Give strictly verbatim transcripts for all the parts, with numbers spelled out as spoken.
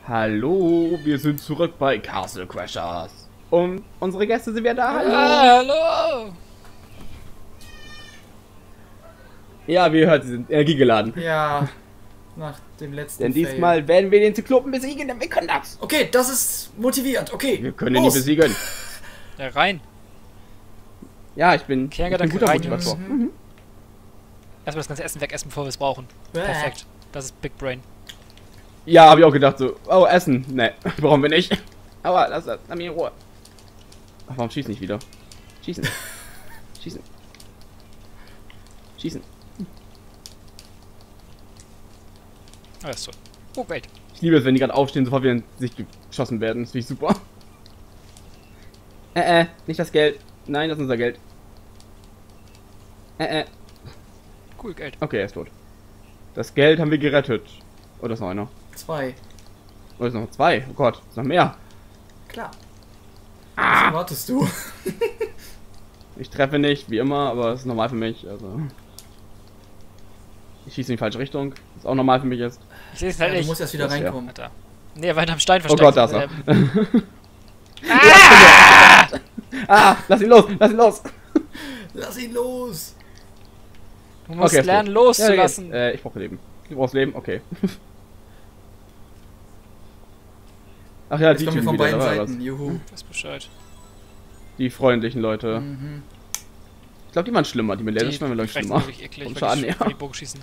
Hallo, wir sind zurück bei Castle Crashers. Und unsere Gäste sind wieder da. Hallo. Hallo. Ja, wie ihr hört, sie sind energiegeladen. Ja, nach dem letzten Denn Fail. diesmal werden wir den Zyklopen besiegen, denn wir können das. Okay, das ist motivierend. Okay, Wir können ihn los. nicht besiegen. Ja, rein. Ja, ich bin, ich bin ein Kerngedanke guter rein. Motivator. Mhm. Mhm. Erstmal das ganze Essen wegessen, bevor wir es brauchen. Bäh. Perfekt. Das ist Big Brain. Ja, habe ich auch gedacht so, oh, Essen. Ne, brauchen wir nicht. Aber lass das, lass mich in Ruhe. Ach, warum schießt nicht wieder? Schießen. Schießen. Schießen. Ah, das ist toll. Oh, wait. Ich liebe es, wenn die gerade aufstehen, sofort wieder in sich geschossen werden. Das finde ich super. Äh, äh, nicht das Geld. Nein, das ist unser Geld. Äh, äh. Cool, Geld. Okay, er ist tot. Das Geld haben wir gerettet. Oder ist noch einer? Zwei. Oder ist noch zwei? Oh Gott, ist noch mehr. Klar. Was erwartest du? Ich treffe nicht, wie immer, aber es ist normal für mich. Also. Ich schieße in die falsche Richtung. Ist auch normal für mich jetzt. Ich sehe es Ja, halt du nicht. musst erst wieder Das, ja. reinkommen. Alter. Nee, weil am Stein Oh versteckt. Gott, da ist er. Ähm, Ah, lass ihn los, lass ihn los. Lass ihn los. Du musst Okay, ist lernen gut. loszulassen. Ja, äh, ich brauche Leben. Du brauchst Leben? Okay. Ach ja, Jetzt die kommen wir Typen von wieder, beiden da war was. Seiten. Juhu. Das Bescheid. Die freundlichen Leute. Mhm. Ich glaube, die waren schlimmer. Die mit Laserschwimmen waren schlimmer. Wirklich eklig, Vom weil Schaden die, her. weil die Bogenschießen.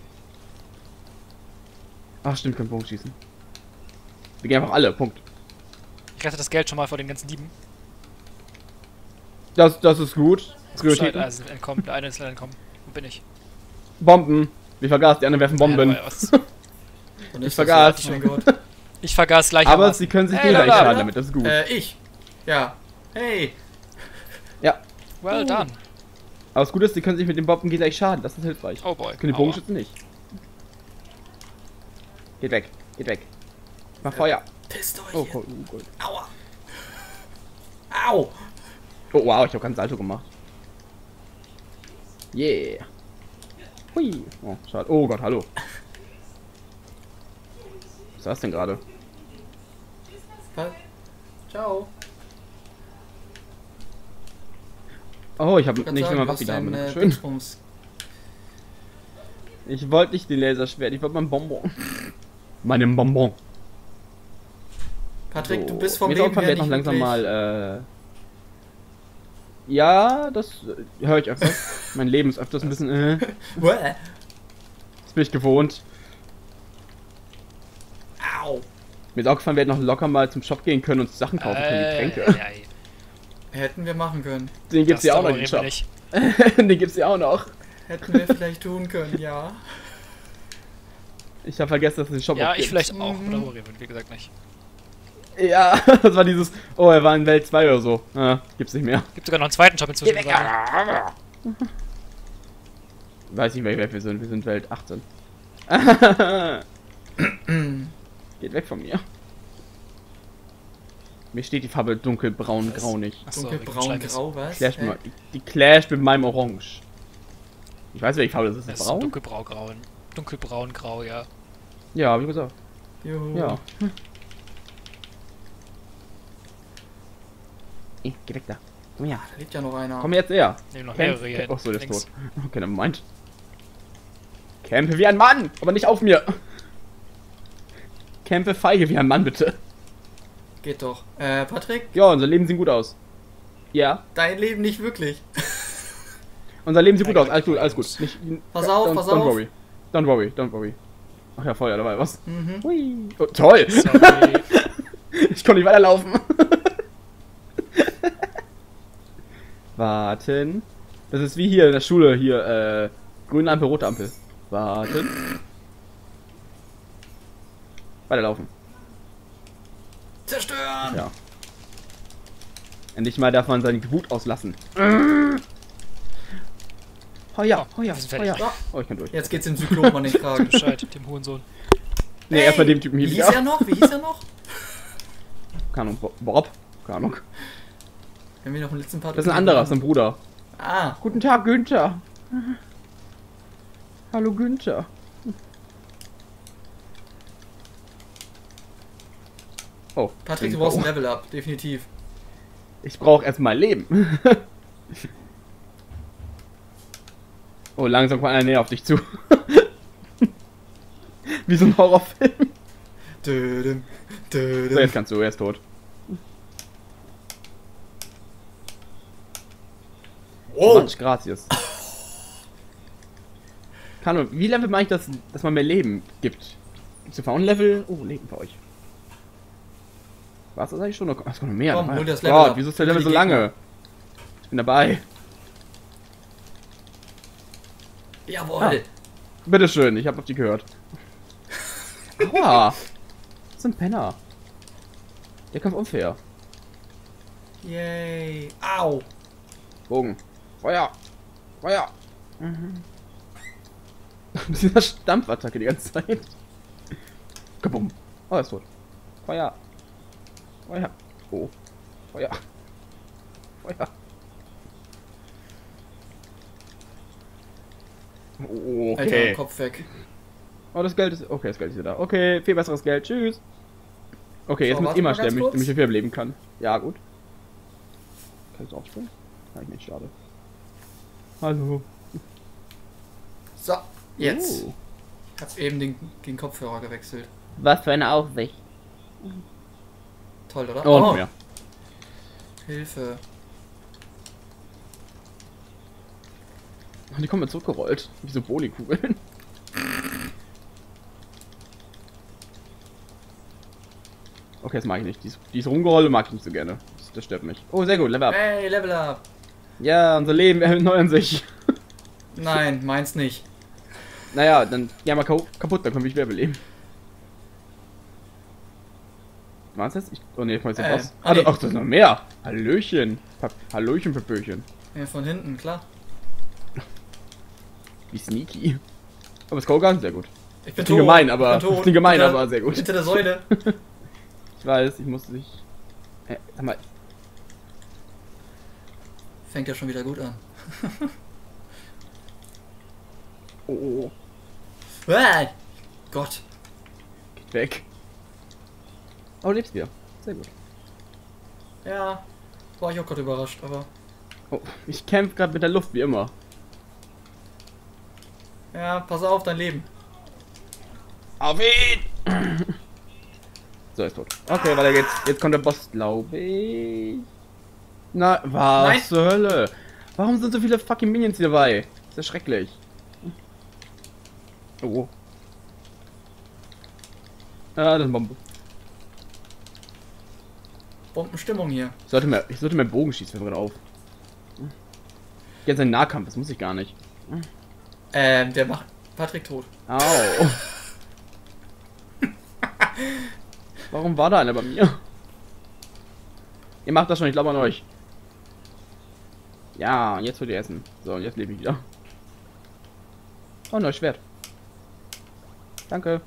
Ach stimmt, können Bogen schießen. Wir gehen einfach alle, Punkt. Ich rette das Geld schon mal vor den ganzen Dieben. Das, das ist gut. Das Bescheid, Prioritäten. also sind entkommen. Der eine ist leider entkommen. Wo bin ich? Bomben. Wir vergaß, die anderen werfen Bomben. Ja, was? Und Ich ist vergaß. das so? Oh mein Gott. Ich vergaß gleich. Aber sie können sich Hey, gegenseitig Leute. schaden damit, das ist gut. Äh, ich. Ja. Hey. Ja. Well done. Aber das Gute ist, sie können sich mit den Bomben gegenseitig schaden, das ist hilfreich. Oh boy. Das können die Aua. Bogenschützen nicht. Geht weg, geht weg. Mach Feuer. Pisst euch. Oh, jetzt. oh, oh, Gott. Aua. Au. Oh wow, ich habe ganz Salto gemacht. Yeah. Hui. Oh, schade. Oh Gott, hallo. Was ist das denn gerade? Was? Ciao. Oh, ich habe Ich nicht sagen, immer du was hast wieder haben. ein, äh, Schön. Dingsbums. Ich wollte nicht den Laserschwert, ich wollte mein Bonbon. Meinem Bonbon. Patrick, So. du bist vom Mir Leben ist auch her jetzt nicht noch langsam wirklich... mal, äh... Ja, das äh, höre ich öfters. Mein Leben ist öfters ein bisschen, äh... Bäh. Das bin ich gewohnt. Au. Mir ist auch gefallen, wir hätten noch locker mal zum Shop gehen können und Sachen kaufen können, Äh, Getränke. ja, ja. Hätten wir machen können. Den gibt's Das ja auch noch, den tolerieren wir Shop. nicht. Den gibt's ja auch noch. Hätten wir vielleicht tun können, ja. Ich habe vergessen, dass es den Shop Ja, auch ich gibt. vielleicht auch. Mhm. Darüber reden wir, wie gesagt, nicht. Ja, das war dieses, oh, er war in Welt zwei oder so. Ah, gibt's nicht mehr. Gibt sogar noch einen zweiten Job inzwischen. Geh weg. gesagt. Weiß nicht, welche Welt wir sind. Wir sind Welt achtzehn. Geht weg von mir. Mir steht die Farbe dunkelbraun, Was? grau nicht. Achso, Dunkelbraun, grau, was? Clash Hä? mit, die clasht mit meinem Orange. Ich weiß, welche Farbe das ist. Das Ist ist das braun? dunkelbrau-grau. Dunkelbraun-grau, ja. Ja, hab ich gesagt. Juhu. Ja. Ey, geh weg da. Komm her. Da liegt ja noch einer. Komm jetzt her. Nehmen noch Camp. mehrere hier. Achso, der ist links. tot. Okay, dann meint. Campe wie ein Mann, aber nicht auf mir. Campe feige wie ein Mann, bitte. Geht doch. Äh, Patrick, Ja, unser Leben sieht gut aus. Ja, dein Leben nicht wirklich. unser Leben sieht gut Ja, aus. Alles gut, alles gut. Nicht, Pass auf, don't, pass don't auf. worry. Don't worry, don't worry. Ach ja, Feuer dabei, was? Mhm. Hui. Oh, toll. Sorry. Ich konnte nicht weiterlaufen. Warten. Das ist wie hier in der Schule, hier, äh, grüne Ampel, rote Ampel. Warten. Weiterlaufen. Zerstören! Ja. Endlich mal darf man seine Wut auslassen. Heuer, Heuer, wir sind fertig. Heuer. Ja. Oh, ich kann durch. Jetzt geht's dem Zyklop an den Kragen. Bescheid, dem Hurensohn. Nee, Ey, erstmal dem Typen hier Wie wieder. hieß er noch? Wie hieß er noch? Keine Ahnung, Bo- Bob? Keine Ahnung. Wenn wir noch im letzten Part... Das ist ein anderer, das ist ein Bruder. Ah, Guten Tag, Günther. Hallo, Günther. Oh. Patrick, du bin brauchst ein K O. Level Up, definitiv. Ich brauche erstmal Leben. Oh, langsam kommt einer näher auf dich zu. Wie so ein Horrorfilm. Dödem, So, dödem. jetzt kannst du, er ist tot. Oh! Mensch, gracias. Kann man, wie Level mache ich das, dass man mehr Leben gibt? Gibt's ein Level? Oh, Leben für euch. Was ist eigentlich schon noch? Es kommt noch mehr. Komm, dabei. hol das Level Gott, ab. wieso ist der Hol Level die so Gegner. lange? Ich bin dabei. Jawohl! Bitteschön, ich habe auf die gehört. Aua. Das ist ein Penner. Der Kampf unfair. Yay! Au! Bogen. Feuer. Feuer. Mhm. Mit dieser Stampfattacke die ganze Zeit. Kabum. Oh, er ist tot. Feuer. Feuer. Oh. Feuer. Feuer. Oh, Alter, okay. Kopf weg. Oh, das Geld ist... Okay, das Geld ist wieder da. Okay, viel besseres Geld. Tschüss. Okay, jetzt So, muss warte ich immer mal ganz sterben, kurz. damit ich dafür leben kann. Ja, gut. Kann ich auch springen? Kann ich nicht, schade. Hallo. So, jetzt. Oh. Ich hab eben den, den Kopfhörer gewechselt. Was für eine Aufsicht. Toll, oder? Oh, mehr. Hilfe. Oh, die kommen mir zurückgerollt. Wie so Bowlingkugeln. Okay, das mag ich nicht. Dies, dies Rumgerolle mag ich nicht so gerne. Das, das stört mich. Oh, sehr gut. Level up. Hey, Level Up! Ja, unser Leben erneuern sich. Nein, meins nicht. Naja, dann ja mal kau- kaputt, dann können wir wieder beleben. Was jetzt? Ich, oh ne, ich weiß jetzt Äh, was. ah, nee. Ach, das ist noch mehr. Hallöchen. Pap Hallöchen, Pöpöchen. Ja, von hinten, klar. Wie sneaky. Aber das Kogan, sehr gut. Ich bin Das klingt gemein, ich aber- bin tot. das klingt gemein, Hinter- aber sehr gut. Hinter der Säule. Ich weiß, ich muss dich. Äh, sag mal, Fängt ja schon wieder gut an. oh, oh, oh, Ah, Gott. geht weg. Oh, lebst wieder. Sehr gut. Ja, war ich auch gerade überrascht, aber Oh, ich kämpfe gerade mit der Luft wie immer. ja, pass auf dein Leben. Auf ihn! So, er ist tot. Okay, weiter geht's. Jetzt kommt der Boss, glaube ich. Na, was Nein. zur Hölle? Warum sind so viele fucking Minions hier dabei? Das ist ja schrecklich. Oh. Ah, das ist eine Bombe. Bombenstimmung hier. Ich sollte mehr, ich sollte mehr Bogen schießen, fällt mir gerade auf. Jetzt ein Nahkampf, das muss ich gar nicht. Ähm, der macht Patrick tot. Au. Warum war da einer bei mir? Ihr macht das schon, ich glaube an euch. Ja, und jetzt wird ihr essen. So, und jetzt lebe ich wieder. Oh, neues Schwert. Danke.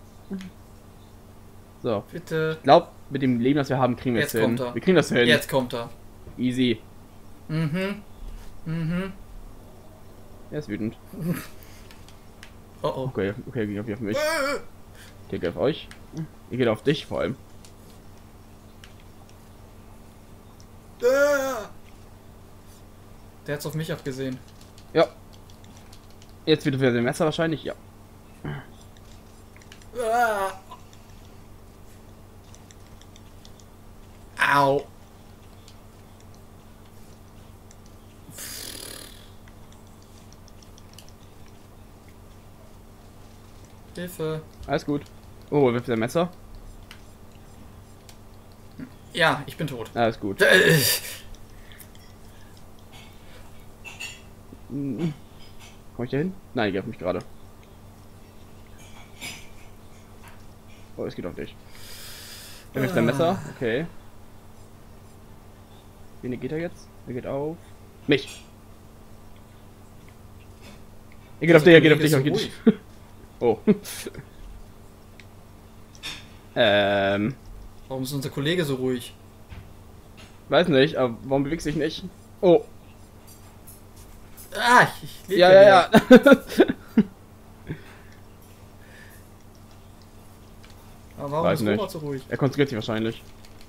So, Bitte. ich glaube, mit dem Leben, das wir haben, kriegen wir es Jetzt hin. kommt er. Wir kriegen das hin. Jetzt kommt er. Easy. Mhm. Mhm. Er ist wütend. Oh oh. Okay, okay, geht auf mich. Okay, geht auf euch. Ihr geht auf dich vor allem. Der hat's auf mich abgesehen. Ja. Jetzt wieder für den Messer wahrscheinlich, ja. Au. Hilfe. Alles gut. Oh, wirft der Messer? Ja, ich bin tot. Alles gut. Äh, Mhm. Komm ich da hin? Nein, ich geh auf mich gerade. Oh, es geht auf dich. Er wirft ein Messer. Okay. Wen geht er jetzt? Er geht auf mich. Er geht auf dich, er geht auf dich, er geht dich. Oh. ähm. Warum ist unser Kollege so ruhig? Weiß nicht, aber warum bewegt sich nicht? Oh. Ah, ich, ich lebe Ja, ja, ja. Aber warum Weiß ist nicht. Robert so ruhig? Er konzentriert sich wahrscheinlich.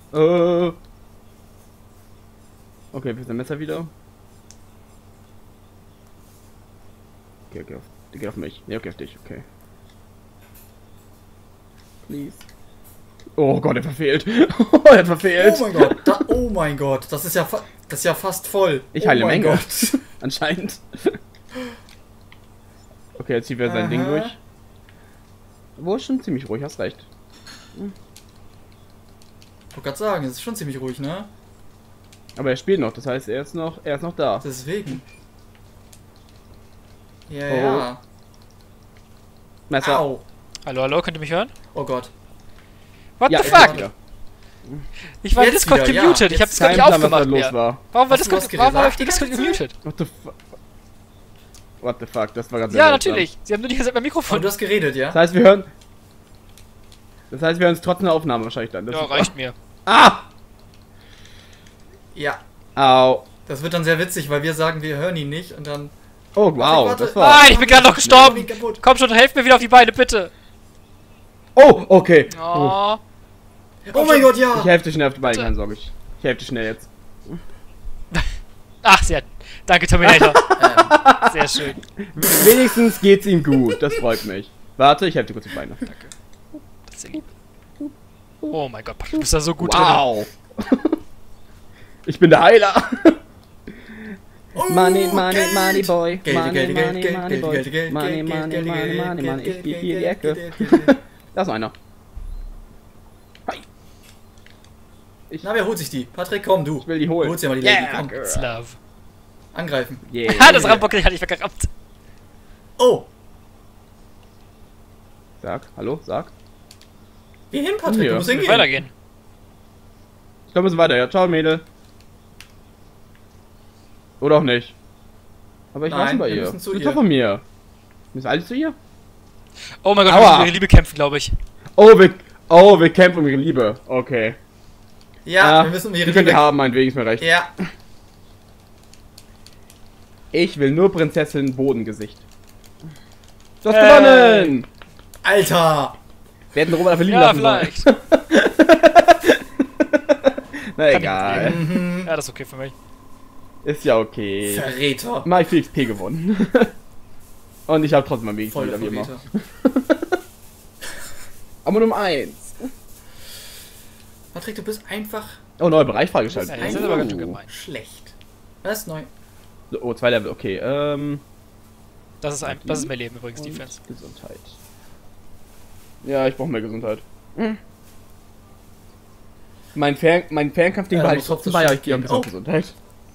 Äh. Okay, wir sind Messer wieder. Okay, okay, auf, die geht auf mich. Ne, okay, auf dich, okay. Please. Oh Gott, er verfehlt. Oh, er hat verfehlt. Oh mein Gott, da, oh mein Gott, das ist ja, fa das ist ja fast voll. Ich oh heile mein Menge. Gott. Anscheinend. Okay, jetzt zieht er sein Aha. Ding durch. Wo ist schon ziemlich ruhig, hast recht. Ich wollte gerade sagen, es ist schon ziemlich ruhig, ne? Aber er spielt noch, das heißt, er ist noch, er ist noch da. Deswegen. Ja, Oh. ja. Messer. Au. Hallo, hallo, könnt ihr mich hören? Oh Gott. What Ja, the jetzt fuck? wieder. Ich war in Jetzt Discord wieder, ja. gemutet, ich hab Jetzt Discord nicht Kein Plan, was da aufgemacht los mehr. war. Warum war Hast du was Discord, warum habe ich die gesagt Discord die ganze gemutet? What the fuck? What the fuck, das war ganz Ja, seltsam. natürlich. Sie haben nur die ganze Zeit mein Aber Mikrofon. du hast geredet, ja? Das heißt, wir hören. Das heißt, wir hören es trotzdem der Aufnahme wahrscheinlich dann. Das Ja, ist- reicht mir. Ah! Ja. Au. Das wird dann sehr witzig, weil wir sagen, wir hören ihn nicht und dann... Oh, wow, Warte, das warte. war. Nein, ich bin gerade noch gestorben. Ich bin kaputt. Komm schon, helft mir wieder auf die Beine, bitte. Oh, okay. Oh. Oh mein Gott, ja! Ich helfe dir schnell auf die Beine, Bitte. keine Sorge. Ich, ich helfe dir schnell jetzt. Ach, sehr. Danke, Terminator. Ähm, Sehr schön. Wenigstens geht's ihm gut, das freut mich. Warte, ich helfe dir kurz die Beine. Danke. Das ist ja lieb. Oh mein Gott, du bist da so gut drin. Wow. Ich bin der Heiler. oh, Money, money, Geld. money boy. Geld, Money, Geld, money, Geld, money Geld, boy. Geld, Geld, Money, Geld, money, Geld, money, Geld, money, money. Geld, Ich biege hier die Geld, Ecke. Geld, Geld, Geld. Da ist noch einer. Hi. Ich, Na, wer holt sich die? Patrick, komm, du. ich will die Du holen. holst ja mal die Lady, Yeah, komm. girl. Slav. Angreifen. Yeah. Ha, das Rambock hatte ich weggerammt. Oh! Sag, hallo, sag. Geh hin, Patrick, Hier. du musst Wir hingehen. weitergehen. Ich glaube, wir müssen weiter. Ja, ciao, Mädel. Oder auch nicht. Aber ich Nein, lasse bei wir ihr. müssen zu Das ist ihr. doch von mir. Müssen alle zu ihr? Oh mein Gott, wir Aua. müssen ihre Liebe kämpfen, glaube ich. Oh, wir, oh, wir kämpfen um ihre Liebe. Okay. Ja, wir müssen um ihre Die könnt ihr Liebe... haben, meinetwegen ist mir recht. Ja. Ich will nur Prinzessin Bodengesicht. Du hast Hey. gewonnen! Alter! Wir hätten Robert verlieben Ja, lassen sollen. vielleicht. Na Kann egal. Mhm. Ja, das ist okay für mich. Ist ja okay. Verräter. Mal viel X P gewonnen. Und ich habe trotzdem mal Weg Voll der wieder wie immer. Verräter. Aber Nummer eins. Patrick, du bist einfach Oh, neuer Bereich freigeschaltet. Ja, das ist aber ganz schön gemein. schlecht. Was? Neu. So, oh, zwei Level, okay. Ähm. Das ist, ein, das ist mein Leben übrigens, Defense. Gesundheit. Ja, ich brauche mehr Gesundheit. Hm. Mein, Fern mein Fernkampfding Ja, war da ich muss trotzdem trotzdem bei, aber ich schief gehe ein gehen. bisschen auf Oh. Gesundheit.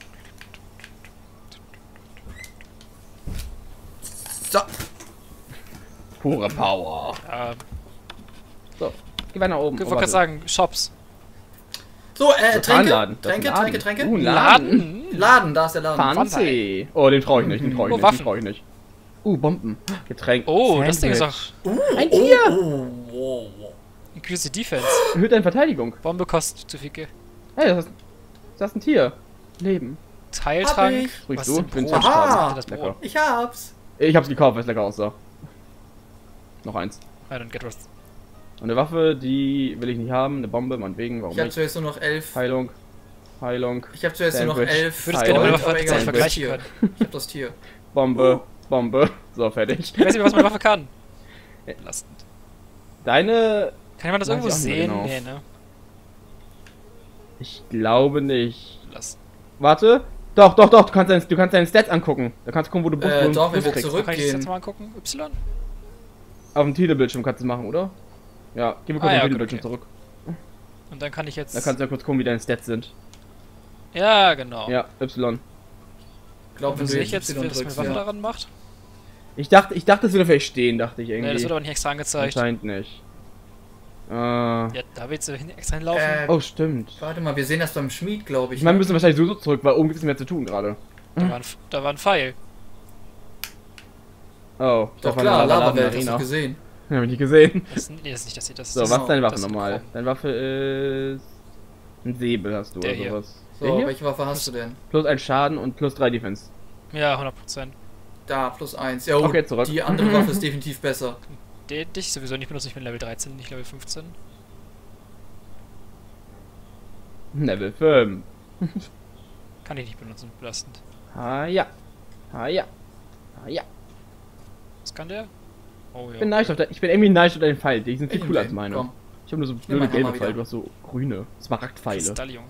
So. Pure Power. Ähm, So, geh weiter nach oben. ich Oh, wollte gerade warte. sagen, Shops. So, äh, Das war ein Tränke. Laden. Das ist Tränke, ein Laden. Tränke, Tränke. Uh, ein Laden. Laden. Laden, da ist der Laden. Fancy. Oh, den traue ich nicht, den traue ich Oh, nicht, den Waffen. traue ich nicht. Uh, Bomben. Getränk. Oh, das Ding ist Sandwich. auch. Uh, Ein oh, Tier. Oh, oh, oh. Increase the Defense. Erhöht deine Verteidigung. Bombe kostet zu viel Geld. Hey, das ist, das ist ein Tier. Leben. Teiltrank. Hab ich. Ruhig Was du, ist denn ich bin Brot? zwanzig Aha. Schaden. Das Brot. Lecker. Ich hab's. Ich hab's gekauft, weil es lecker aussah. Noch eins. I don't get rust. Und eine Waffe, die will ich nicht haben. Eine Bombe, meinetwegen, warum Ich hab nicht? zuerst nur noch elf. Heilung. Heilung. Ich hab zuerst nur noch Sandwich. elf. Ich würde es Hi, gerne mit Leute. der Waffe Aber egal, tatsächlich ich hab vergleichen das können. Tier. Ich hab das Tier. Bombe. Bombe. So, fertig. Ich weiß nicht mehr, was meine Waffe kann. Belastend. Deine. Kann man das Weiß irgendwo ich auch nicht sehen? genau. Nee, ne? Ich glaube nicht. Belastend. Warte. Doch, doch, doch. Du kannst, deine, du kannst deine Stats angucken. Da kannst du gucken, wo du Äh, wo du doch, wenn Plus wir kriegst. zurück- Kann ich das jetzt Rückgehen. mal angucken? Y? Auf dem Titelbildschirm kannst du machen, oder? Ja, geh mal kurz Ah, auf ja, den gut, Titelbildschirm okay. zurück. Und dann kann ich jetzt. Da kannst du ja kurz gucken, wie deine Stats sind. Ja, genau. Ja, Y. Glaub, Wo wenn du sehe ich jetzt, Y wer das meine drückst, Waffe ja. daran macht? Ich dachte, ich dachte, es würde vielleicht stehen, dachte ich irgendwie. Nee, das wird aber nicht extra angezeigt. Anscheinend nicht. Äh, Ja, da willst du hin, extra hinlaufen. Äh, oh, stimmt. Warte mal, wir sehen das beim Schmied, glaube ich. Ich meine, wir ne? müssen wahrscheinlich so zurück, weil oben gibt es mehr zu tun gerade. Da, war ein, da war ein Pfeil. Oh, Doch war klar, eine Lava-Welt, hast Arena. du gesehen. Hab ich nicht gesehen. Das, nee, das ist nicht das hier. Das So, das was ist deine Waffe das nochmal? Chrom. Deine Waffe ist. Ein Säbel hast du Der oder hier. sowas. So, Der hier? welche Waffe hast du denn? Plus ein Schaden und plus drei Defense. Ja, hundert Prozent. Da, plus eins. Ja, oh, Okay, zurück. die andere Waffe ist definitiv besser. Den dich sowieso nicht benutze, ich bin Level dreizehn, nicht Level fünfzehn. Level fünf. Kann ich nicht benutzen, belastend. Ah ja. Ah ja. Ah ja. Was kann der? Oh Ich ja. bin neidisch auf dein, ich bin irgendwie neidisch auf deine Pfeile. Die sind viel Ich cooler nehm als meine. komm. Ich habe nur so Nimm blöde meinen gelbe Hammer Pfeile, wieder. du hast so grüne Smaragdpfeile. Kristall, Junge.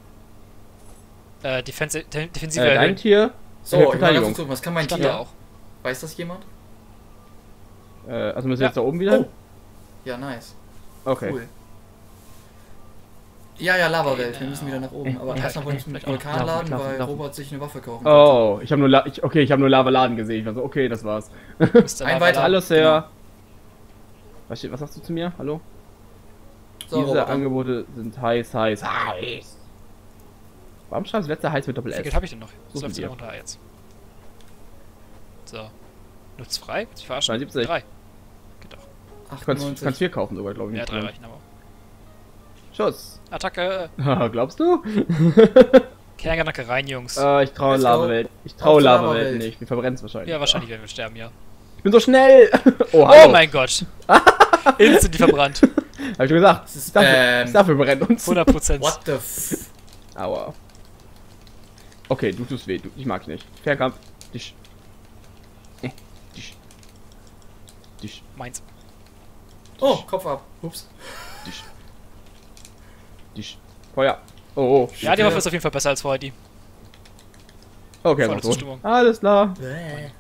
Äh, Defense, de Defensive Äh, dein erhöhen. Tier. So, erhöht ich mal ganz Verteidigung. kurz gucken, was kann mein Stand da Tier? auch. Weiß das jemand? Äh, also müssen wir Ja. jetzt da oben wieder? Oh. Ja, nice. Okay. Cool. Ja, ja, Lava-Welt, wir Genau. müssen wieder nach oben. Aber Ja, erstmal wollen wir vielleicht mit auch Vulkan laufen, laden, laufen, weil laufen. Robert sich eine Waffe kaufen Oh, ich habe nur La ich, okay, ich habe nur Lava Laden gesehen. Ich war so, okay, das war's. Mister Ein Lava weiter. Lava. Hallo Sir. Was, steht, was sagst du zu mir? Hallo? So, Diese Roboter. Angebote sind heiß, heiß, heiß. Warum schreibst du letzte heiß mit Doppel Wie viel Geld S? habe ich denn noch? So Das läuft viel. ja runter jetzt. So. Nutzt frei? Willst du verarschen? zweiundsiebzig. Drei. Geht doch. Du kannst, achtundneunzig. kannst vier kaufen sogar, glaube ich. Ja, drei reichen aber. Schuss. Attacke! Glaubst du? Kerngedanke rein, Jungs. Äh, ich traue Let's go. Lava-Welt. Ich Auf traue zur Lava-Welt Lava-Welt. nicht. Wir verbrennen es wahrscheinlich. Ja, wahrscheinlich werden wir sterben, ja. Ich bin so schnell! Oh, Oh hallo. mein Gott! Instantly verbrannt. Hab ich schon gesagt. Das ist, Ich dachte, ähm, ich dachte, wir brennen uns. hundert Prozent. What the f... Aua. Okay, du tust weh. Du, ich mag nicht. Fernkampf. Dich. Äh, dich. Dich. Meins. Oh, Kopf ab. Ups. Dich. Dich. Feuer. Oh, oh. Ja, die Waffe ist auf jeden Fall besser als vorher die. Okay, Volle noch so. Zustimmung. Alles klar. Bäh.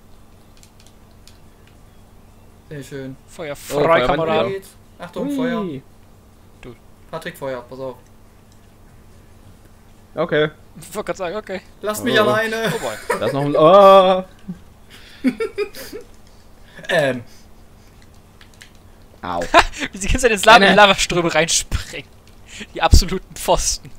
Sehr schön. Feuer Oh, frei, Feuerwehr. Kamerad. Geht. Achtung, Feuer. Ui. Patrick, Feuer, pass auf. Okay. Ich wollte gerade sagen, okay. Lass mich Oh. alleine. Oh boy. Da ist noch ein. Oh. Ähm, Au. Wie sie ganz in den Lava Eine- Lavaströme reinspringen. Die absoluten Pfosten.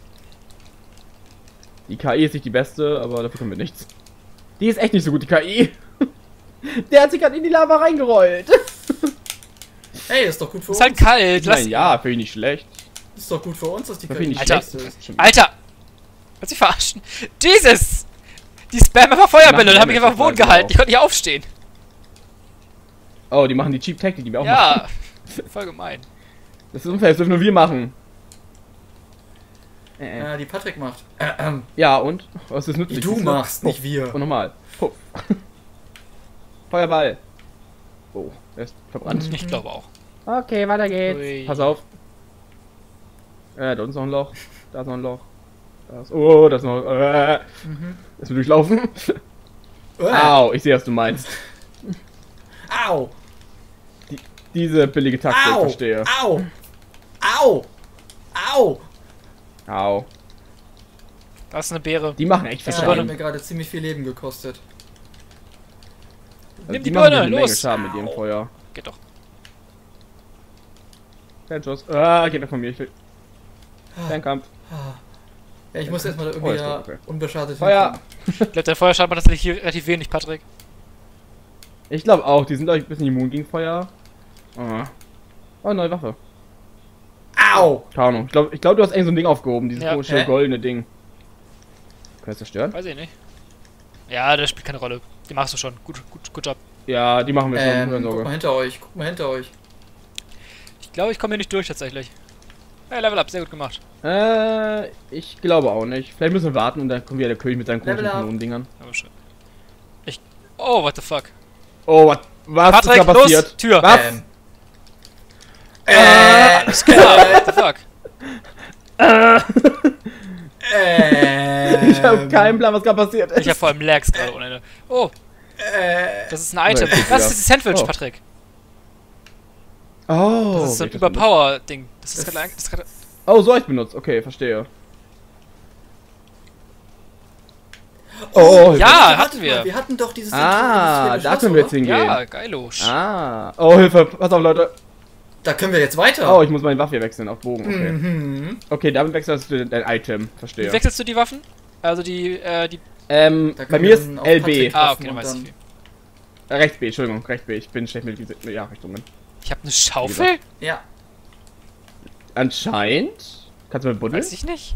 Die K I ist nicht die beste, aber dafür können wir nichts. Die ist echt nicht so gut, die K I. Der hat sich gerade in die Lava reingerollt. hey, ist doch gut für Ist uns. halt kalt. Ich Lass meine, ja, finde ich nicht schlecht. Ist doch gut für uns, dass die Finde ich nicht Alter. schlecht. ist. Alter! Willst du mich verarschen? Jesus! Die spammen einfach Feuerbälle und haben mich einfach am Boden Damage, gehalten. Ich konnte nicht aufstehen. Oh, die machen die Cheap Tactic, die wir auch machen. Ja. Voll gemein. Das ist unfair, das dürfen nur wir machen. Äh, äh. Ja, die Patrick macht. Äh, ähm, Ja, und? Was ist nützlich? du Siehst machst, nicht Puff. wir. Und nochmal. Puff. Feuerball. Oh, der ist verbrannt. Ich glaube auch. Okay, weiter geht's. Ui. Pass auf. Äh, da unten ist noch ein Loch. Da ist noch ein Loch. Da ist, oh, da ist noch. Äh, Mhm. Lass mir durchlaufen. Äh, Au, ich sehe, was du meinst. Au! Diese billige Taktik, Au! verstehe. Au! Au! Au! Au. Das ist eine Beere. Die machen echt viel Ja, die Schaden. hat mir gerade ziemlich viel Leben gekostet. Also Nimm die machen Birne, eine Menge los! Schaden mit ihrem Feuer. Geht doch. Fernschuss. Ah, geht weg von mir. Ich will. Fernkampf. Ja, ich muss erstmal irgendwie Oh, ist da gut, okay. unbeschadet Feuer! Ich glaube, der Feuerschaden macht tatsächlich hier relativ wenig, Patrick. Ich glaube auch, die sind glaube ich ein bisschen immun gegen Feuer. Ah. Oh, neue Waffe. Au! Keine Ahnung. Ich glaube, ich glaub, du hast irgend so ein Ding aufgehoben, dieses Ja. komische Hä? goldene Ding. Kann das zerstören? Weiß ich nicht. Ja, das spielt keine Rolle. Die machst du schon. Gut, gut, gut Job. Ja, die machen wir schon. Ähm, keine guck mal Sorge. hinter euch, guck mal hinter euch. Ich glaube, ich komme hier nicht durch tatsächlich. Hey, Level Up, sehr gut gemacht. Äh, ich glaube auch nicht. Vielleicht müssen wir warten und dann kommt wieder der König mit seinen komischen Level up. Kanonendingern. Aber schön. Ich. Oh, what the fuck. Oh, what, was Patrick, ist da los! passiert? Tür! Was? Ähm. Äh, Äh, alles klar, what the fuck. ähm, Ich habe keinen Plan, was gerade passiert ist. Ich habe vor allem Lags gerade ohne Ende. Oh, Äh, das ist ein Item. Ja, Das ist das Sandwich, Oh. Patrick. Oh, Das ist so ein wie ich das benutzt. Überpower-Ding. Das ist Das- gerade. Das ist gerade. Oh, so hab ich benutzt. Okay, verstehe. oh, Oh, ja, warte hatten mal, wir. Wir hatten doch dieses Ah, dieses da Schloss, können wir jetzt oder? hingehen. Ja, geilosch. Ah. Oh, Hilfe. Pass auf, Leute. Da können wir jetzt weiter. Oh, ich muss meine Waffe hier wechseln auf Bogen. Okay. Mhm. Okay, damit wechselst du dein Item. Wie Verstehe. wechselst du die Waffen? Also die, äh, die. Ähm, Da bei können mir wir ist dann auf L B. Patrick- Ah, Waffen okay, dann und weiß ich dann- viel. Äh, rechts B, Entschuldigung, rechts B. Ich bin schlecht mit, mit ja, Richtungen. Ich habe eine Schaufel? Ja. Anscheinend. Kannst du mal buddeln? Weiß ich nicht.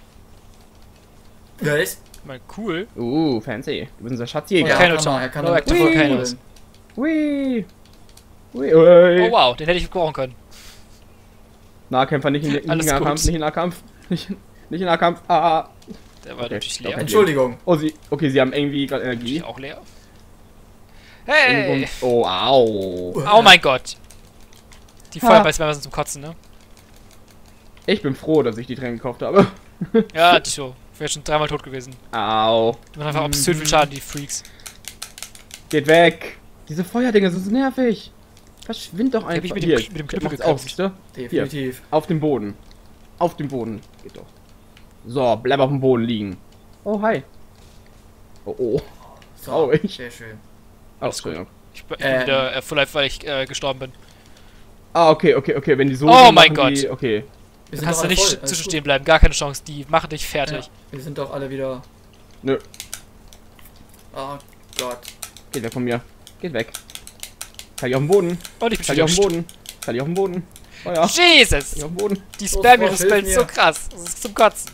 Weiß? Mal cool. Uh, fancy. Du bist unser Ja, Schatzjäger. Keine kann er, er kann No damit active buddeln. volcanoes. Ui. Ui, ui. Oh wow, den hätte ich gebrauchen können. Nahkämpfer nicht in, nicht in Alles Nahkampf, gut. nicht in Nahkampf. Nicht in Nicht in Nahkampf. Ah. Der war Okay, natürlich doch, leer. hätte- Entschuldigung. Oh, sie. Okay, sie haben irgendwie gerade Energie. Die auch leer. Hey! Irgendwo- Oh, au. Oh mein Gott. Die Ha. Feuerball sind zum Kotzen, ne? Ich bin froh, dass ich die Tränke gekauft habe. Ja, die so. Wäre schon dreimal tot gewesen. Au. Die machen einfach absurd viel Schaden, die Freaks. Geht weg. Diese Feuerdinger sind so nervig. Verschwind doch hab einfach. mich mit dem- Hier, mit dem Knüppel macht's auch, geköpft. siehst du? Definitiv. Auf dem Boden. Auf dem Boden. Geht doch. So, bleib auf dem Boden liegen. Oh, hi. Oh, oh. So, Traurig. sehr schön. Oh, Entschuldigung. Ich bin Ähm. wieder äh, full life, weil ich äh, gestorben bin. Ah, okay, okay, okay. Wenn die so Oh sind, mein machen die, Gott. Okay. Wir Du kannst da alle nicht voll, alles zwischenstehen gut. bleiben, gar keine Chance. Die machen dich fertig. Ja, wir sind doch alle wieder... Nö. Oh Gott. Geht weg von mir. Geht weg. Kann ich auf dem Boden. Und ich bin Kann schon ich auf dem wieder Boden. Kann ich auf dem Boden. Oh ja. Kann Jesus! ich auf dem Boden. Die Los, spammen ihre Frosch, hilf Spells so mir. krass. Das ist zum Kotzen.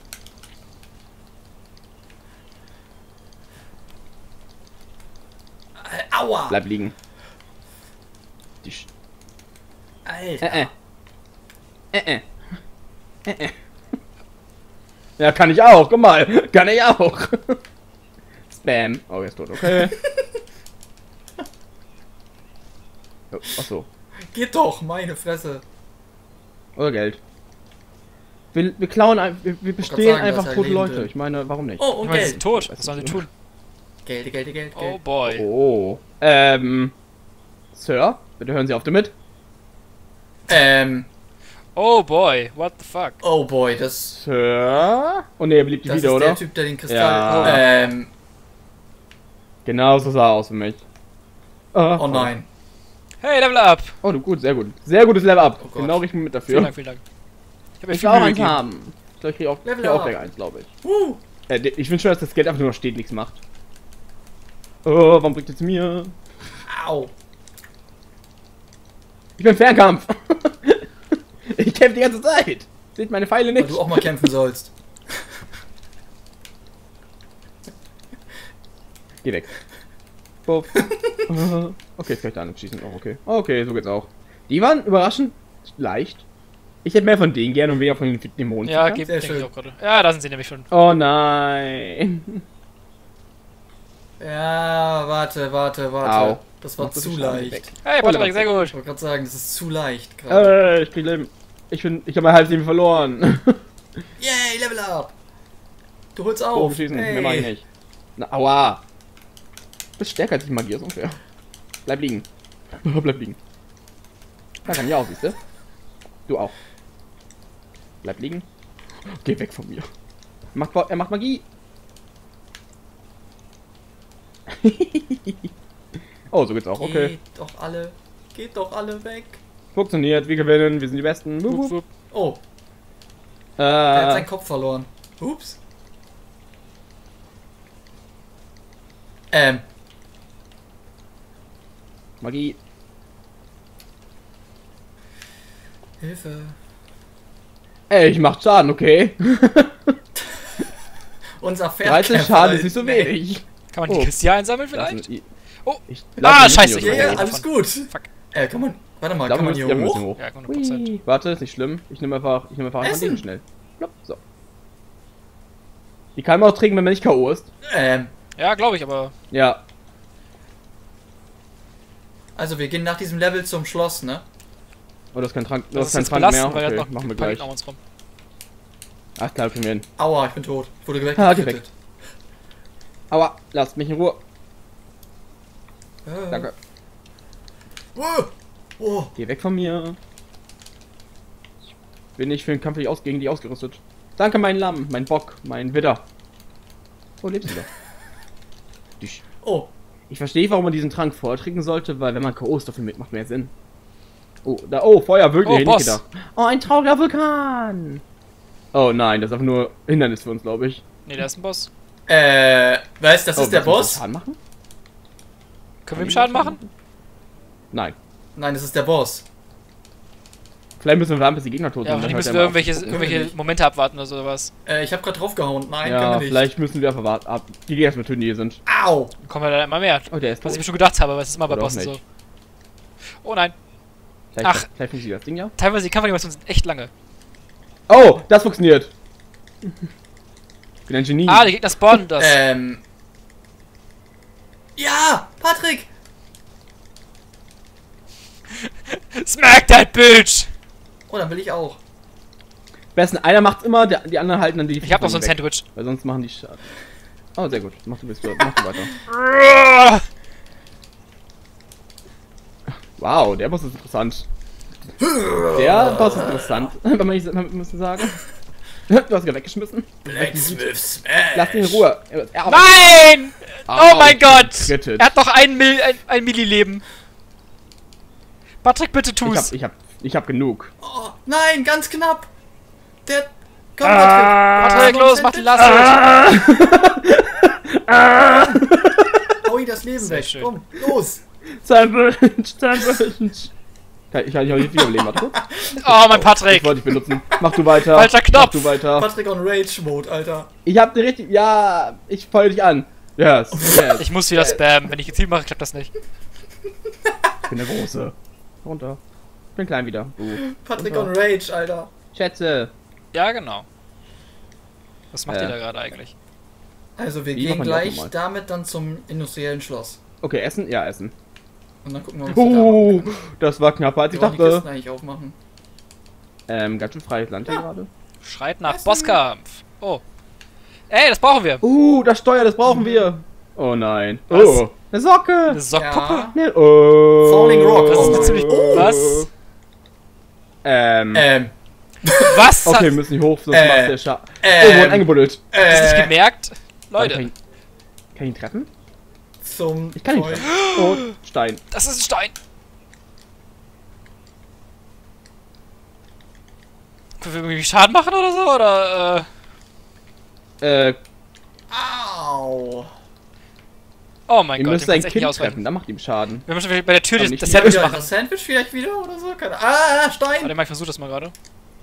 Äh, Aua! Bleib liegen. Die Sch Alter. äh, äh. Äh, äh. Äh, äh. Ja, kann ich auch. Guck mal. Kann ich auch. Spam. Oh, er ist tot. Okay. Oh, achso. Geht doch, meine Fresse. Oder Geld. Wir, wir klauen ein, wir, wir bestehen sagen, da ist einfach ein tote Leben Leute. drin. Ich meine, warum nicht? Oh, Ich und meine, sie sind Geld. tot. Was sollen sie tun? Geld, Geld, Geld, Oh Geld. boy. Oh. Ähm. Sir, bitte hören Sie auf damit. Ähm, Oh boy. What the fuck? oh boy, das... Sir? Oh ne, er beliebt die Das wieder, ist oder? der Typ, der den Kristall... Ja. Ähm, Genau so sah er aus für mich. Ah, oh nein. Hey, Level up! Oh, du gut, sehr gut. Sehr gutes Level up. Oh Gott. Genau richtig mit Vielen dafür. Dank, vielen Dank. Ich habe mir Ich viel will auch Mühe eins gegeben. haben. Ich glaube, ich krieg auch, Level krieg auch up. gleich eins, glaube ich. Uh, Äh, ich finde schon, dass das Geld einfach nur steht, nichts macht. Oh, warum bringt es mir? au. Ich bin Fernkampf. Ich kämpfe die ganze Zeit. Seht meine Pfeile Weil nicht. du auch mal kämpfen sollst. Geh weg. Puff. Okay, jetzt kann ich da nicht schießen. Oh, okay. Okay, so geht's auch. Die waren überraschend leicht. Ich hätte mehr von denen gerne und weniger von den Dämonen. Ja, geht Sehr denke ich schön. auch gerade. Ja, da sind sie nämlich schon. Oh nein. Ja, warte, warte, warte. Au. Das war Mach so zu viel Schaden leicht. weg. Hey, Oh, Patrick, sehr Ich gut. wollte gerade sagen, das ist zu leicht gerade. Äh, ich krieg Leben. Ich bin, ich habe mein halbes Leben verloren. Yay, Level up! Du holst Oh, auf. schießen. Hey. Mehr mach ich nicht. Na, aua. Du bist stärker als die Magie, ist unfair. Bleib liegen. Bleib liegen. Da kann ich auch, siehst du? Du auch. Bleib liegen. Geh weg von mir. Macht, er macht Magie. Oh, so geht's auch. Okay. Geht doch alle. Geht doch alle weg. Funktioniert. Wir gewinnen. Wir sind die Besten. Wup, Wupp, wup. wupp. Oh, er hat Äh, seinen Kopf verloren. Ups. Ähm, Magie. Hilfe. Ey, ich mach Schaden, okay? Unser Pferd. dreizehn kämpft Schaden halt. ist nicht so Nee. wenig. Kann man die Oh. Kiste einsammeln Das vielleicht? sind- Oh. Ich glaub, Ah, wir müssen scheiße, hier ich Ja, hoch. ja, alles gut. Fuck. Äh, kann man. Warte mal, Ich glaub, kann wir man hier müssen- ja, wir müssen hoch? hoch. Ja, hundert Prozent. Hui. Warte, ist nicht schlimm. Ich nehme einfach, ich nehme einfach ein von Essen. denen schnell. Plopp, so. Die kann man auch trinken, wenn man nicht K O ist. Ähm, Ja, glaube ich, aber. Ja. also wir gehen nach diesem Level zum Schloss, ne? Oh, das ist kein Trank, das, Das ist ist kein jetzt Trank belastend, mehr. weil Okay, da noch machen wir ein paar gleich. Gegner um uns rum. Ach klar, kriegen wir hin. Aua, ich bin tot. Ich wurde Ah, geh weggekrittet. Aua, lasst mich in Ruhe. Äh. Danke. Oh, oh. Geh weg von mir. Bin ich für den Kampf nicht aus gegen die ausgerüstet. Danke, mein Lamm, mein Bock, mein Widder. Oh, lebst du doch. Dich. Oh, Ich verstehe, warum man diesen Trank vorher trinken sollte, weil wenn man K O ist, dafür mit, macht mehr Sinn. Oh, da, oh, Feuer, wirklich, Oh, hätte ich Boss. nicht gedacht. Oh, ein trauriger Vulkan. Oh nein, das ist einfach nur Hindernis für uns, glaube ich. Ne, da ist ein Boss. äh, weißt, das oh, ist der müssen wir Boss? Schaden machen? Können wir ihm Schaden machen? Nein. Nein, das ist der Boss. Vielleicht müssen wir warten, bis die Gegner tot Ja, sind. wahrscheinlich dann müssen wir hört er irgendwelche, mal auf. Können wir irgendwelche nicht. Momente abwarten oder sowas. Äh, ich habe gerade draufgehauen. Nein, können Ja, wir nicht. vielleicht müssen wir einfach warten, ab. Die Gegner erstmal töten, die hier sind. Au! Dann kommen wir da immer mehr. Oh, der ist Was tot. ich mir schon gedacht habe, aber es ist immer bei Oder auch Bossen so. nicht. Oh nein. Vielleicht, Ach. vielleicht funktioniert das Ding ja. Teilweise die Kampfanimationen sind echt lange. Oh, das funktioniert. Ich bin ein Genie. Ah, die Gegner spawnen das. Ähm. Ja, Patrick! Smack that bitch! Oh, dann will ich auch. Besten, einer macht's immer, der, die anderen halten dann die. Ich hab noch so ein weg, Sandwich. Weil sonst machen die Schaden. Oh, sehr gut. Mach du, bist, mach du weiter. Wow, der Boss ist interessant. Der Boss ist interessant, wenn man nicht man muss sagen. Du hast ihn weggeschmissen. Blacksmith Smash! Lass ihn in Ruhe. Er Nein! Au, Oh mein Gott! gerettet. Er hat noch ein, Mil ein, ein Millileben. Patrick, bitte Ich tu's. hab, ich hab, ich hab genug. Oh, nein, ganz knapp! Der. Komm, Ah, Patrick! Patrick, los, mach die Last. Hau ihm das Leben Sehr weg! schön. Komm, los! Sandwich, Sandwich. Ich kann nicht wieder leben, warte. Oh, mein Ich Patrick. wollte dich benutzen. Mach du weiter. Falscher Knopf. Mach du weiter. Patrick on Rage-Mode, Alter. Ich hab den richtig. Ja, ich feuer dich an. Yes, yes. Ich muss wieder spammen. Wenn ich gezielt mache, klappt das nicht. Ich bin der Große. Runter. Ich bin klein wieder. Uh. Patrick Runter. on Rage, Alter. Schätze. Ja, genau. Was macht Äh. ihr da gerade eigentlich? Also, wir Wie gehen machen die gleich auch nochmal? damit dann zum industriellen Schloss. Okay, essen? Ja, essen. Und dann gucken wir, was wir da Uh, machen. das war knapper als Wir ich wollen die dachte. Kisten eigentlich aufmachen. Ähm, ganz schön freies Land hier Ja. gerade. Schreit nach Essen. Bosskampf. Oh. Ey, das brauchen wir. Uh, das Steuer, das brauchen wir. Oh nein. Was? Oh, eine Socke. Eine Sockpuppe? Ja. Ne, oh. Falling Rock. Das ist Oh eine mein ziemlich... Gott. Was? Ähm. Ähm. Was? Okay, wir Hat... müssen nicht hoch, sonst Äh, macht der Scha... ähm, Oh, wurde eingebuddelt. Hast du nicht Äh, gemerkt? Warte, Kann Leute, ich, kann ich ihn treffen? zum Ich kann ihn Teufel. treffen. Oh, Stein. das ist ein Stein. Können wir irgendwie Schaden machen oder so? Oder, äh... Äh, Au. Oh mein ihr Gott, müsst den ein kannst du echt nicht Kind ausweichen. treffen, dann macht ihm Schaden. Wir müssen bei der Tür Aber das, nicht das wieder. Sandwich Ja, machen. das Sandwich vielleicht wieder oder so? Keine Ah, Stein! Warte mal, ich versuche das mal gerade.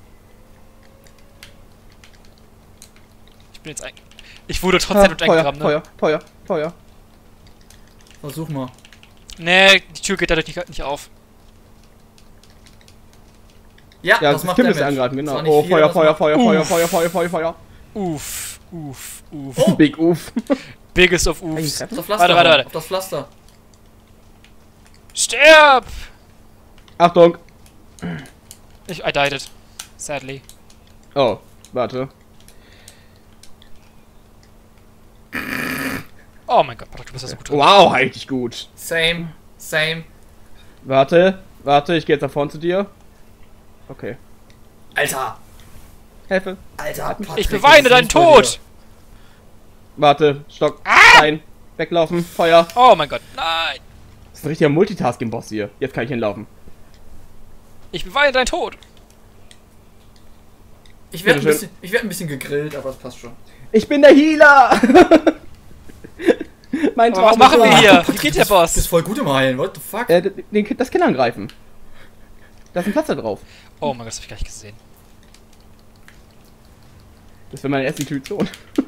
Ich bin jetzt ein... Ich wurde trotzdem Ah, mit Feuer, eingegraben, ne? Feuer, Feuer, Feuer. Versuch mal. Nee, die Tür geht dadurch nicht, nicht auf. Ja, Ja, das das macht Kind der ist angeraten, genau. Zwar nicht Oh, viel, Feuer, aber Feuer, das Feuer, Uff. Feuer, Feuer, Feuer, Feuer, Feuer. Uff, uff, uff. Oh. Big Uff. Biggest of Kann ich ihn Uffs. treffen? macht- Auf das Pflaster. Warte, warte, hauen, warte. Auf das Pflaster. Stirb! Achtung. Ich, I died it. Sadly. Oh, warte. Oh mein Gott, Patrick, du bist ja so gut drin. Wow, halt dich gut. Same. Same. Warte, warte, ich gehe jetzt nach vorne zu dir. Okay. Alter. Helfe. Alter. Patrick, Ich beweine das deinen ist super Tod! Warte, Stock. Stein. Weglaufen, Feuer. Oh mein Gott, nein! Das ist ein richtiger Multitasking-Boss hier. Jetzt kann ich hinlaufen. Ich beweine deinen Tod! hier. Ich werde ein, Bitteschön. bisschen- ich werd ein bisschen gegrillt, aber das passt schon. Ich bin der Healer! mein Aber was Traum machen ist wir wahr. hier? Patrick, Wie geht du der bist- Boss? Du bist voll gut im Heilen. What the fuck? Äh, den, den, das Kind angreifen. Da ist ein Platz da drauf. Oh mein Gott, das hab ich gar nicht gesehen. Das wäre meine erste Intuition.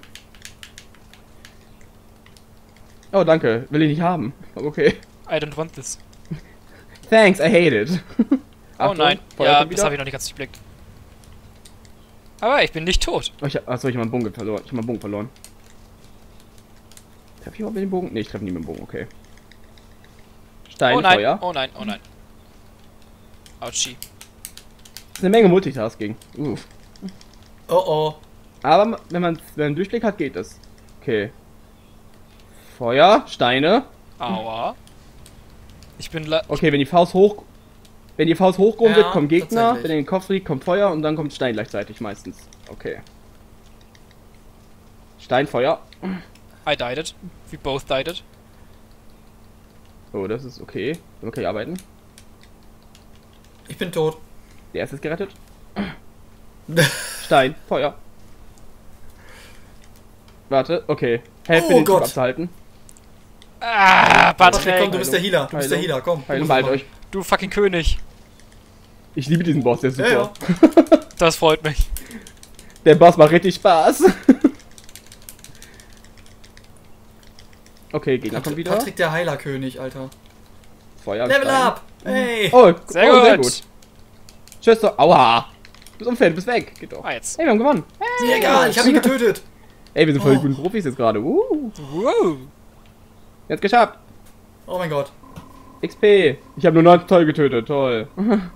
Oh, danke. Will ich nicht haben. Okay. I don't want this. Thanks, I hate it. Oh Achtung, nein, Feuer ja, kommt das wieder. habe ich noch nicht ganz durchblickt. Aber ich bin nicht tot. Oh, ich hab, achso, ich hab meinen Bogen verloren. Ich hab meinen Bogen verloren. Treff ich überhaupt mit dem Bogen? Ne, ich treffe nie mit dem Bogen, okay. Stein, Oh nein, Feuer. oh nein, oh nein. Ouchie. Das ist eine Menge Multitasking. Uff. Oh oh. Aber wenn man, wenn man einen Durchblick hat, geht es. Okay. Feuer, Steine. Aua. Ich bin la Okay, wenn die Faust hoch... Wenn die Faust hochgehoben Ja, wird, kommt Gegner. tatsächlich. Wenn er in den Kopf liegt, kommt Feuer und dann kommt Stein gleichzeitig meistens. Okay. Stein, Feuer. I died it. We both died it. Oh, das ist okay. Damit kann ich arbeiten. Ich bin tot. Der erste ist gerettet. Stein, Feuer. Warte, okay. Helf Oh mir den Typ Gott. abzuhalten. Ah, Patrick, komm, Patrick. du bist der Healer. Du bist der Heilung. Healer, komm. Heilung, Du behalt musst euch. Du fucking König. Ich liebe diesen Boss, der ist super. Ja, ja. Das freut mich. Der Boss macht richtig Spaß. Okay, Gegner kommt Patrick, wieder. Patrick der Heilerkönig, Alter. Feuer. Level Stein. up! Hey! Oh, Sehr oh, gut. sehr gut. Tschüss. so- Aua. Du bist unfair, du bist weg. Geht doch. Ah, jetzt. Hey, wir haben gewonnen. Ist mir egal, ich hab ihn getötet. Ey, wir sind voll die Oh. guten Profis jetzt gerade. Uh, Wow. jetzt geschafft. Oh mein Gott. X P. Ich habe nur neun toll getötet. Toll.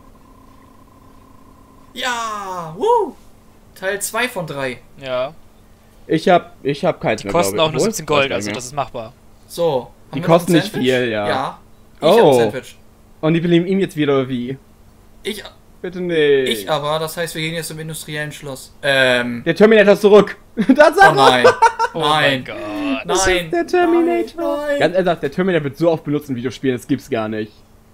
Ja, woo. Teil zwei von drei. Ja. Ich hab, ich hab keins Die mehr, kosten glaub auch ich. nur Obwohl, siebzehn weiß Gold, gar nicht also mehr. das ist machbar. So. haben Die wir noch kosten ein nicht Sandwich? viel, ja. Ja. Ich Oh. hab ein Sandwich. Und die belieben ihm jetzt wieder, oder wie? Ich, Bitte nicht. ich aber, das heißt, wir gehen jetzt zum industriellen Schloss. Ähm. Der Terminator ist zurück. Oh Tatsache. nein. Oh Nein. mein Gott. Das Nein. ist der Terminator. Nein, nein. Ganz ehrlich, der Terminator wird so oft benutzt in Videospielen, das gibt's gar nicht.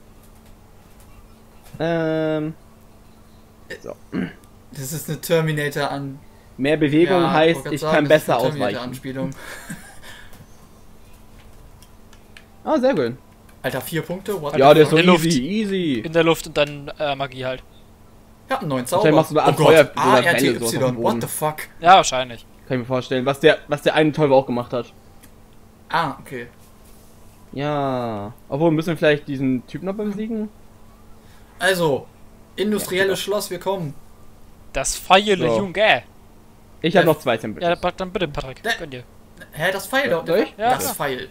Ähm. So. Das ist eine Terminator an. Mehr Bewegung Ja, heißt, wollte grad ich sagen, kann das ist besser eine ausweichen. Terminator-Anspielung. Ah, sehr gut. Alter, vier Punkte? What Ja, the der ist fuck? so In der Luft. easy, easy. In der Luft und dann äh, Magie halt. Ja, einen neuen Zauber. Wahrscheinlich machst du eine Art oh Gott. Feuer- so A, eine R, Welle, T, sowas auf dem Y, Boden. what the fuck? Ja, wahrscheinlich. Kann ich mir vorstellen, was der, was der eine Teufel auch gemacht hat. Ah, okay. Ja. Obwohl, müssen wir vielleicht diesen Typen noch besiegen? Also, industrielles Ja, Schloss, wir kommen. Das Feile So. Junge. Ich habe Ja. noch zwei Sandwiches. Ja, dann bitte, Patrick. Ne. Gönn dir. Hä, das Pfeil Ja, doch. soll ich? Ja, das klar. Pfeil.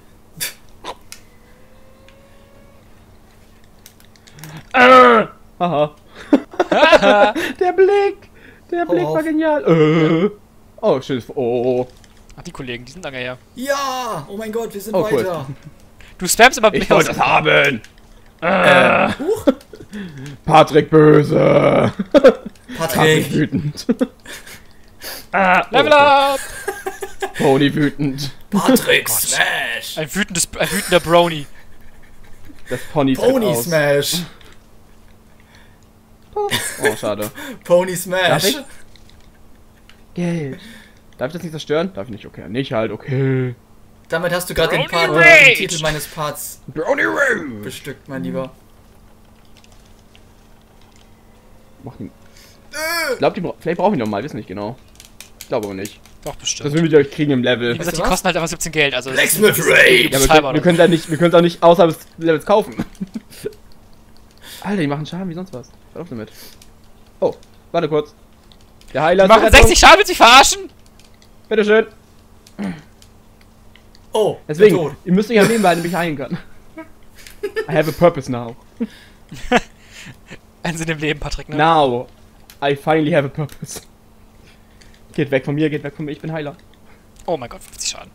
Äh, haha. Der Blick! Der Hau Blick war auf. genial. Äh. Oh, schönes. Oh. Ach, die Kollegen, die sind lange her. Ja! Oh mein Gott, wir sind Oh, cool. weiter. Du spammst immer Ich Blick aus. wollte das haben! Ähm, huch. Patrick böse! Patrick Patrick. wütend. ah, Level okay. up! Pony wütend. Patrick Smash. Ein, wütendes, ein wütender Brownie. Das Pony Pony aus. Smash. Oh, schade. Pony Darf Smash. ich? Geld. Darf ich das nicht zerstören? Darf ich nicht, okay. Nicht halt, okay. Damit hast du gerade den, Brownie Part, Rage. den Titel meines Parts Brownie Rage! bestückt, mein Lieber. Mach ihn. Ich glaube, die bra vielleicht brauchen wir noch mal, wissen nicht genau. Ich glaube aber nicht. Doch, Das bestimmt. würden wir gleich kriegen im Level. Wie Weißt gesagt, du die was? kosten halt einfach siebzehn Geld. Also das ist- Blacksmith Rage. Ja, wir, bezahlbar, können, wir können da nicht, wir können da nicht außerhalb des Levels kaufen. Alter, die machen Schaden wie sonst was. Hör auf damit. Oh, warte kurz. Der Heiler Die ist machen zur Rettung. sechzig Schaden, willst du mich verarschen? Bitteschön. Oh, Deswegen, bin tot. ihr müsst euch am Leben behalten, damit ich heilen kann. I have a purpose now. Ein Sinn im Leben, Patrick, ne? Now, I finally have a purpose. Geht weg von mir, geht weg von mir, ich bin Heiler. Oh mein Gott, fünfzig Schaden.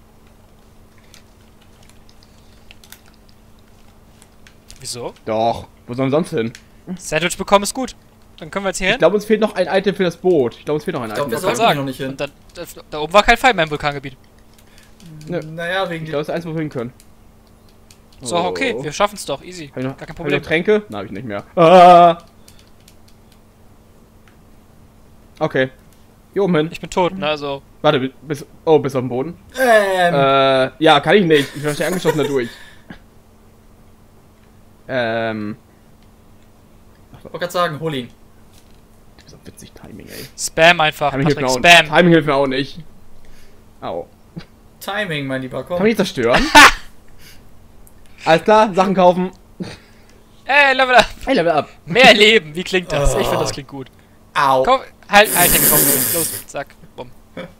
Wieso? Doch, wo sollen wir sonst hin? Sandwich bekommen ist gut. Dann können wir jetzt hier Ich hin. glaube, uns fehlt noch ein Item für das Boot. Ich glaube, uns fehlt noch ein Ich glaub, Item. wir Ich wollte sollten hier sagen. noch nicht hin. Und dann, da, da oben war kein Fall mehr im Vulkangebiet. Nö. Naja, wegen Ich die... glaube, das ist eins, wo wir hin können. So, okay, wir schaffen es doch. Easy. Hab ich noch, Gar kein hab ich Problem. noch Tränke? Na, hab ich nicht mehr. Ah. Okay. Hier oben hin. Ich bin tot, ne? Also. Warte, bis. Oh, bis auf den Boden. Ähm, Äh, ja, kann ich nicht. Ich bin wahrscheinlich angeschossen dadurch. Ähm. ich wollte gerade sagen, hol ihn. Du bist auch witzig, Timing, ey. Spam einfach, Timing hilft, Patrick. mir auch, Spam. Timing hilft mir auch nicht. Au. Timing, mein Lieber, komm. Kann mich nicht zerstören? Alles klar, Sachen kaufen. Ey, Level up. Hey, Level up. Mehr Leben. Wie klingt das? Ich finde, Ah. das klingt gut. Au. Komm, halt, halt, komm. Los, zack. Bumm.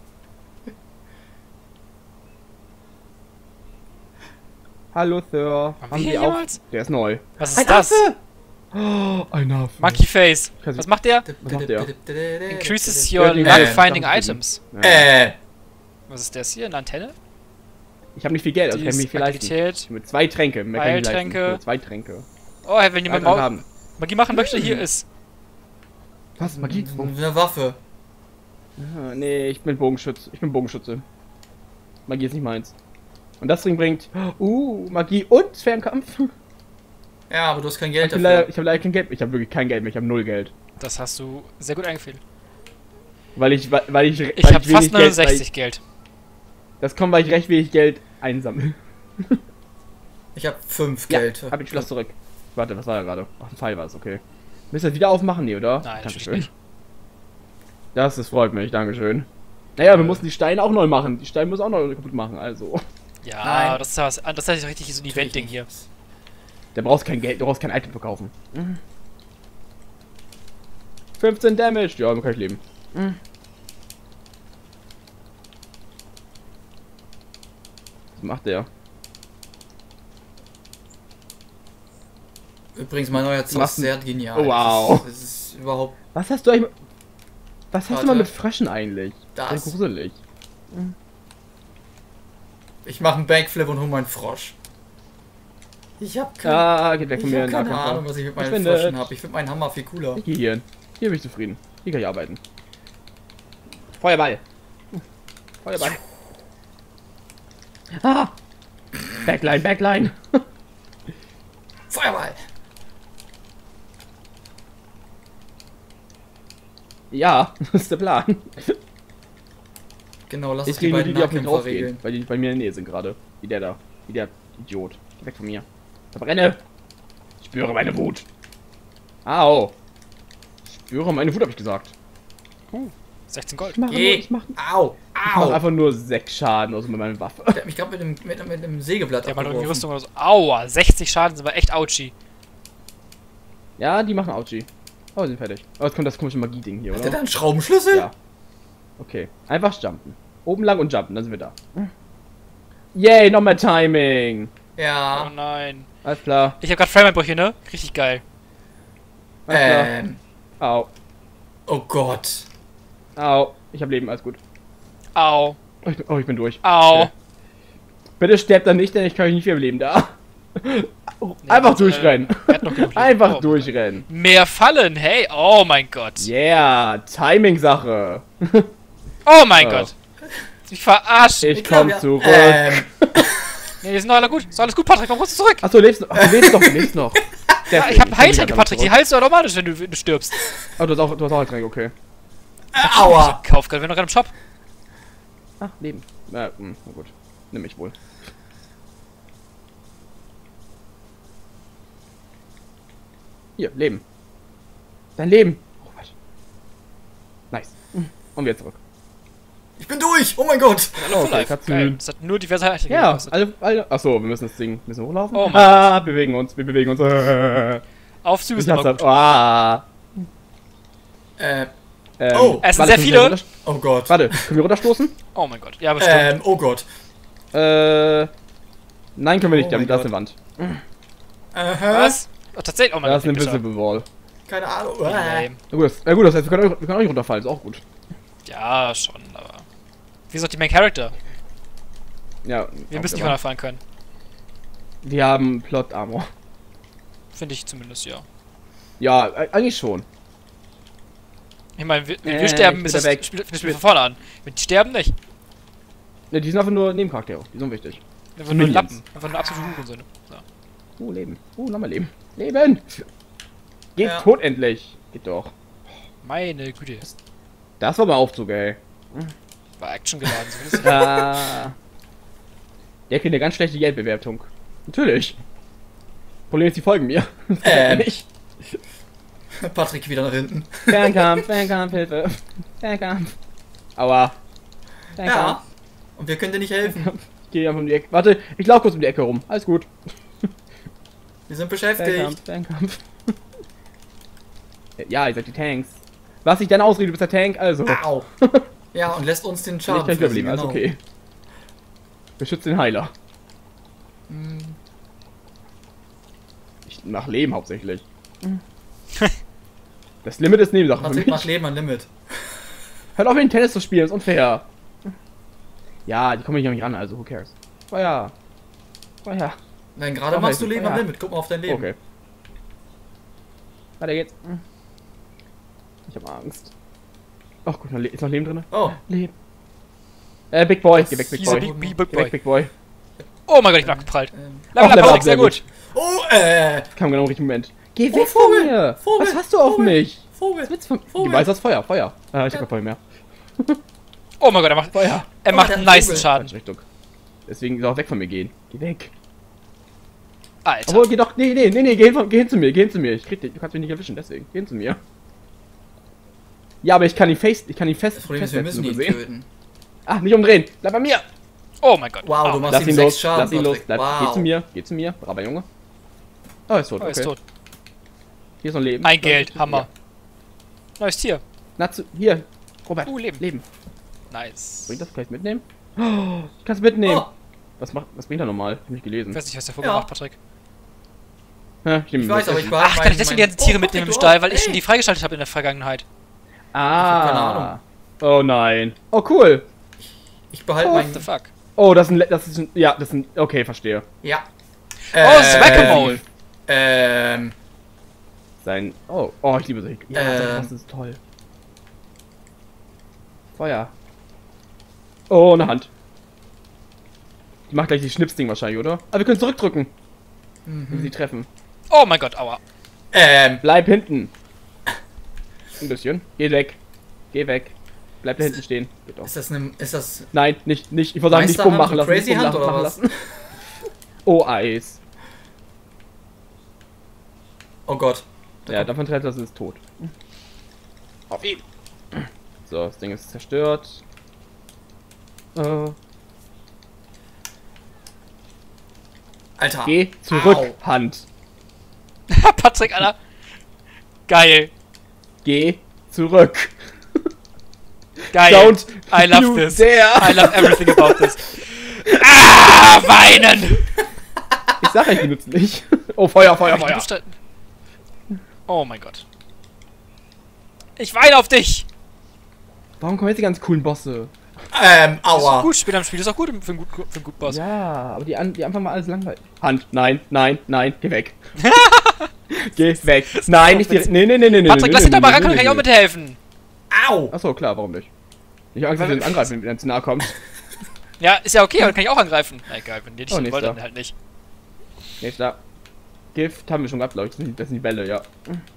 Hallo, Sir. Haben wir hier jemals? Der ist neu. Was ist Ein das? Affe! Oh, ein Affe. Monkey Face. Kann sie- Was macht der? Was macht der? Increases Ja, your die- luck äh, finding Sachen items. Ja. Äh, Was ist das hier? Eine Antenne? Ich habe nicht viel Geld, also Die kann ich mir ist nicht viel leisten. Agilität. Mit zwei Tränke. Mehr kann ich nicht leisten. Heiltränke. Nur zwei Tränke. Oh, hey, wenn jemand Alter, Mau haben. Magie machen möchte, hier ist. Was? Magie? Oh. eine Waffe. Ah, nee, ich bin Bogenschütze. Ich bin Bogenschütze. Magie ist nicht meins. Und das Ding bringt. Uh, Magie und Fernkampf. Ja, aber du hast kein Ich Geld habe dafür. leider, ich hab leider kein Geld. Ich habe wirklich kein Geld mehr. Ich habe null Geld. Das hast du sehr gut eingefehlt. Weil ich, weil, weil ich, Ich weil habe wenig fast Geld- weil neunundsechzig Geld. Ich, das kommt, weil ich recht wenig Geld einsammle. Ich habe fünf Ja, Geld. hab ich Schloss zurück. Warte, was war da gerade? Ach, ein Pfeil war es, okay. Müsst ihr das wieder aufmachen, nee, oder? Nein, natürlich Dankeschön. nicht. Das, das freut mich, Dankeschön. Naja, wir mussten die Steine auch neu machen. Die Steine müssen auch noch kaputt machen, also. Ja, Nein. das ist ja was an- das ist ja richtig so ein Event-Ding hier. Da brauchst kein Geld, du brauchst kein Item verkaufen. fünfzehn Damage. Ja, dann kann ich leben. Mhm. Was macht der? Übrigens, mein neuer Zock ist sehr genial. Oh, wow. Das ist, das ist überhaupt... Was hast du eigentlich... Was hast Warte. du mal mit Fröschen eigentlich? Das. Sehr gruselig. Ich mache einen Backflip und hol meinen Frosch. Ich hab keine, Ah, geht weg von ich mir. hab keine Nahkampf. Ahnung, was ich mit meinen Verschwindet. Fröschen habe. Ich finde meinen Hammer viel cooler. Ich geh hier hin. Hier bin ich zufrieden. Hier kann ich arbeiten. Feuerball. Feuerball. Ah! Backline, Backline. Feuerball! Ja, das ist der Plan. Genau, lass Ich uns die kriege nur die, beiden die auf mich Nahkämpfer draufgehen, regeln. weil die bei mir in der Nähe sind gerade. Wie der da. Wie der Idiot. Geh weg von mir. Verbrenne! Ich spüre meine Wut. Au! Ich spüre meine Wut, habe ich gesagt. Uh, sechzehn Gold. Ich mache nur, Geh! ich mach, Au! ich mach Au! einfach nur sechs Schaden aus mit meiner Waffe. Der hat mich gerade mit dem, mit, mit dem Sägeblatt Der hat mal irgendwie abgeworfen. Rüstung oder so. Aua, sechzig Schaden sind aber echt ouchi. Ja, die machen Auchi. Oh, sind fertig. Oh, jetzt kommt das komische Magie-Ding hier, Hat der oder? da einen Schraubenschlüssel? Ja. Okay. Einfach jumpen. Oben lang und jumpen, dann sind wir da. Yay, noch mehr Timing. Oh Ja. nein. Alles klar. Ich hab grad Frame-Einbrüche, ne? Richtig geil. Alles klar. Ähm. Au. Oh Gott. Au. Ich hab Leben, alles gut. Au. Oh, ich bin, oh, ich bin durch. Au. Okay. Bitte sterbt dann nicht, denn ich kann euch nicht mehr leben da. Oh, Nee, einfach warte, durchrennen. äh, er hat noch genug Leben. Einfach Oh. durchrennen. Mehr Fallen, hey. Oh mein Gott. Yeah, Timing-Sache. Oh mein Oh. Gott. Ich verarscht. Ich glaub, komm ja. zurück. Ähm. Nee, die sind doch alle gut. Ist alles gut, Patrick. Komm kurz zurück. Achso, lebst noch. Ach, du lebst noch, du lebst noch. Ja, ich hab Heiltränke, Patrick. Die heilst du automatisch, wenn du, wenn du stirbst. Oh, du hast auch, du hast auch Heiltränke, okay. Aua. Kauf gerade, wenn du gerade im Shop. Ach, Leben. Na, hm, na gut. Nimm ich wohl. Hier, Leben. Dein Leben. Oh Gott. Nice. Und wieder zurück. Ich bin durch. Oh mein Gott. Hallo, Okay, okay, Katze. Geil. Das hat nur diverse Heiltränke Ja, gekostet. alle, alle. Achso, wir müssen das Ding ein bisschen hochlaufen. Oh mein ah, bewegen uns, wir bewegen uns. Äh, Aufzüge ich sind hasse immer das. gut. Ah. Äh. Ähm, Oh. Es sind warte, sehr können viele. wir runter- Oh Gott. Warte, können wir runterstoßen? Oh mein Gott. Ja, bestimmt. Ähm. Oh Gott. Äh. Nein, können wir nicht, Oh da mein da ist Gott. eine Wand. Aha. Was? Oh, tatsächlich. Oh mein Da Gott. ist eine ich bin Invisible Wall. Keine Ahnung. gestorben. Äh. Lame. Na gut, das, na gut, das heißt, wir können, auch, wir können auch nicht runterfallen, ist auch gut. Ja, schon, aber. Wie ist auch die Main Character? Ja. Wir auch müssen nicht aber- runterfallen können. Wir haben Plot Armor. Finde ich zumindest, ja. Ja, e- eigentlich schon. Ich meine, wir, wenn Äh, wir sterben, ich ist bin das da weg. Spiel, das Spiel von vorne an. Wenn die sterben, nicht. Ne, die sind einfach nur Nebencharaktere, die sind wichtig. Einfach nur Minions. Lappen. Einfach nur absolute Hurensöhne. So. Oh, Leben. Oh, nochmal Leben. Leben! Geht Ja. tot endlich. Geht doch. Meine Güte. Das war mal Aufzug, ey. War Action geladen. So ist es. Ah. Der kriegt eine ganz schlechte Geldbewertung. Natürlich. Problem ist, die folgen mir. Ähm. nicht. Patrick wieder nach hinten. Fernkampf, Fernkampf, Hilfe. Fernkampf. Aua. Fernkampf. Ja. Und wir können dir nicht helfen. Ich gehe einfach um die Ecke. Warte, ich laufe kurz um die Ecke rum. Alles gut. Wir sind beschäftigt. Fernkampf, Fernkampf. Ja, ihr seid die Tanks. Was ich dann ausrede, du bist der Tank, also. Au. Ja, und lässt uns den Ich Schaden kann ich überleben, fressen, alles genau. okay. Beschützt den Heiler. Hm. Ich mach Leben hauptsächlich. Das Limit ist Nebensache für Patrick mich. macht Leben an Limit. Hört auf, den Tennis zu spielen, ist unfair. Ja, die kommen hier nicht ran, also who cares. Feuer. Feuer. Nein, gerade Doch, machst du helfen. Leben Ja. am Limit. Guck mal auf dein Leben. Okay. Weiter geht's. Ich hab Angst. Ach gut, noch Le- ist noch Leben drin? Oh, Leben. Äh, Big Boy. Geh weg, Big Fiese Boy. Big, Big, Big Geh weg, Boy. Big Boy. Oh mein Gott, ich bin abgeprallt. ähm. Level Ach, up, Level Patrick, up, sehr sehr gut. Oh, äh. Kam genau im richtigen Moment. Geh Oh, weg Vogel, von mir. Vogel, Was hast du auf Vogel. mich? Vogel. Was willst du von... Vogel. Du weißt das Feuer, Feuer. Ah, ich hab Ja. kein Feuer mehr. Oh mein Gott, er macht, Feuer. er Oh, macht der einen hat nice Vogel. Schaden. Falsche Richtung. Deswegen soll auch weg von mir gehen. Geh weg. Alter. Obwohl, geh doch... Nee, nee, nee, nee, geh hin, von- geh hin zu mir, geh hin zu mir. Ich krieg dich, du kannst mich nicht erwischen, deswegen. Geh hin zu mir. Ja, aber ich kann ihn face... Ich kann ihn fest... Das Problem ist, wir müssen ihn sehen. töten. Ach, nicht umdrehen. Bleib bei mir. Oh mein Gott. Wow, Au. du machst Lass ihm ihn sechs los, Schaden, lass ihn los. Patrick. Bleib, Wow. geh zu mir, geh zu mir. Braver Junge. Oh, er ist tot, Oh, er okay. ist tot. Hier ist noch Leben. Mein Geld, Hammer. Neues Tier. Na, zu, hier. Robert. Uh, Leben. Leben. Nice. Bringt das? Kann ich mitnehmen? Oh, ich kann es mitnehmen. Oh. Was, macht, was bringt er nochmal? Hab ich nicht gelesen. Ich weiß nicht, was der Vogel Ja. macht, Patrick. Ja, Ich weiß, aber ich behalte Ach, kann ich deswegen die ganzen Tiere mitnehmen im Stall, weil ich schon die freigeschaltet habe in der Vergangenheit. Ah. keine Ahnung. Oh nein. Oh, cool. Ich behalte Oh, What the meinen... fuck? Oh, das ist ein... Das ist ein ja, das ist ein... Okay, verstehe. Ja. Oh, das ist Whack-A-Mole. Ähm... Sein... Oh, oh, ich liebe solche... Ja, Ähm. das ist toll. Feuer. Oh, eine Hand. Die macht gleich die Schnipsding wahrscheinlich, oder? Aber wir können zurückdrücken, wenn wir Mhm. sie treffen. Oh mein Gott, aua. Ähm... Bleib hinten. Ein bisschen. Geh weg. Geh weg. Bleib da hinten stehen. Geht doch. Ist das eine... Ist das... Nein, nicht, nicht. Ich wollte sagen, nicht bumm machen lassen. Crazy nicht bumm Hand oder machen was? lassen. Oh, Eis. Oh Gott. Ja, davon trennt das ist tot. Auf ihn. So, das Ding ist zerstört. Äh, Alter. geh zurück, Au. Hand. Patrick, Alter. Geil. Geh zurück. Geil. Don't I love you this. dare. I love everything about this. Ah, weinen! Ich sag, ich benutze nicht. Oh, Feuer, Feuer, Hab ich Feuer. bestanden? Oh mein Gott. Ich weine auf dich! Warum kommen jetzt die ganz coolen Bosse? Ähm, Das ist aua. gut, später im Spiel ist auch gut für einen guten, für einen guten Boss. Ja, aber die, an, die Anfang war alles langweilig. Hand, nein, nein, nein, geh weg. Geh weg. Nein, nicht direkt. Nee, nee, nee, nee, nee. Patrick, nee, lass nee, ihn doch mal nee, rankommen, nee, kann ich auch nee. mithelfen. Au. Achso, klar, warum nicht? Ich hab Angst, dass wir ihn angreifen, wenn er zu nahe kommt. Ja, ist ja okay, aber dann kann ich auch angreifen. Na egal, wenn die nicht Oh, so nächster. wollen, dann halt nicht. Nächster. Gift haben wir schon gehabt, glaube ich. Das sind, das sind die Bälle, ja.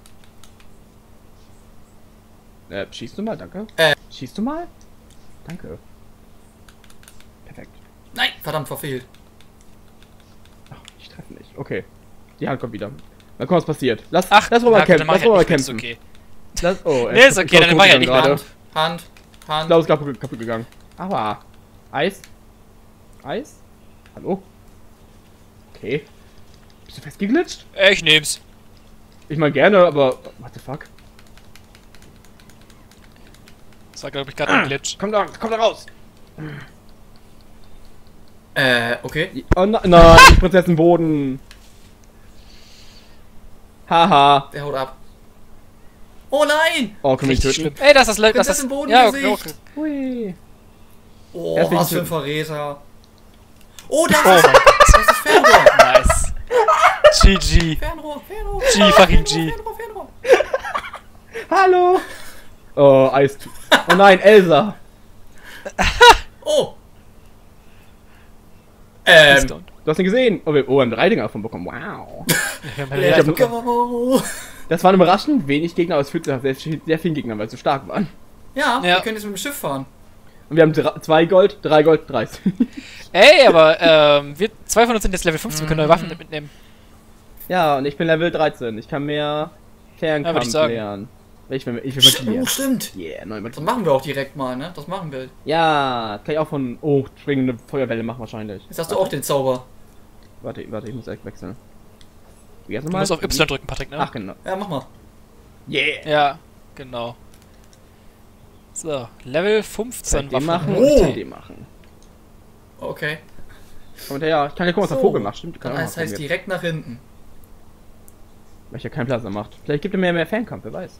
Äh, schießt du mal, danke. Äh. Schießt du mal? Danke. Perfekt. Nein, verdammt, verfehlt. Ach, ich treffe nicht. Okay. Die Hand kommt wieder. Mal gucken, was passiert. Lass, Ach, lass mal na, kämpfen. dann mach Lass ich mal halt nicht kämpfen. mit, ist okay. Lass, oh, Nee, ist okay, dann mach ich halt nicht mehr. gerade. Hand, Hand, Hand. Ich glaube, es ist kaputt, kaputt gegangen. Aua. Eis? Eis? Hallo? Okay. Bist du festgeglitscht? Äh, Ich nehm's. Ich meine gerne, aber... What the fuck? Das war, glaube ich, gerade ein Glitch. Komm da, komm da raus! Äh, okay. Oh nein, nein, die Prinzessenboden. Haha. Der haut ab. Oh nein! Oh, können wir ihn Richtig töten? schlimm. Ey, das ist das... das, Das ist ist im Boden ja, okay, Gesicht. okay. Hui. Oh, Erst will was ich für ein töten. Verräter. Oh, das Oh ist... mein Gott. Das ist Fernrohr. Nice. G G. Fernrohr, Fernrohr. G fucking G. Fernrohr, Fernrohr. Hallo! Oh, Eis. Oh nein, Elsa. Oh. Ähm. Du hast ihn gesehen. Oh, wir, oh, wir haben drei Dinger davon bekommen. Wow. Wir haben halt Let's leider- go. Das waren überraschend wenig Gegner, aber es fühlte sich nach sehr, sehr vielen Gegnern, weil sie so stark waren. Ja, Ja. wir können jetzt mit dem Schiff fahren. Und wir haben drei, zwei Gold, drei Gold, dreißig. Ey, aber ähm, wir zwei von uns sind jetzt Level fünfzehn, wir können neue Waffen Mhm. mitnehmen. Ja, und ich bin Level dreizehn. Ich kann mehr Ja, würd Fernkampf ich sagen. lernen. Ich will, ich will St- Magie. Oh, stimmt. Yeah, neue Das Magie. machen wir auch direkt mal, ne? Das machen wir. Ja, kann ich auch von oh, springende Feuerwelle machen wahrscheinlich. Jetzt hast du auch den Zauber. Warte, warte, ich muss echt wechseln. Wie jetzt Du nochmal? musst auf Y drücken, Patrick, ne? Ach, genau. Ja, mach mal. Yeah. Ja, genau. So, Level fünfzehn Den Waffen. machen Oh. und den machen. Okay. Und ja, ich kann ja gucken, was der So. Vogel macht. Stimmt, kann Dann auch heißt, mal heißt gucken, direkt nach hinten. weil ich ja keinen Plasma macht. Vielleicht gibt er mir mehr Fernkampf, wer weiß.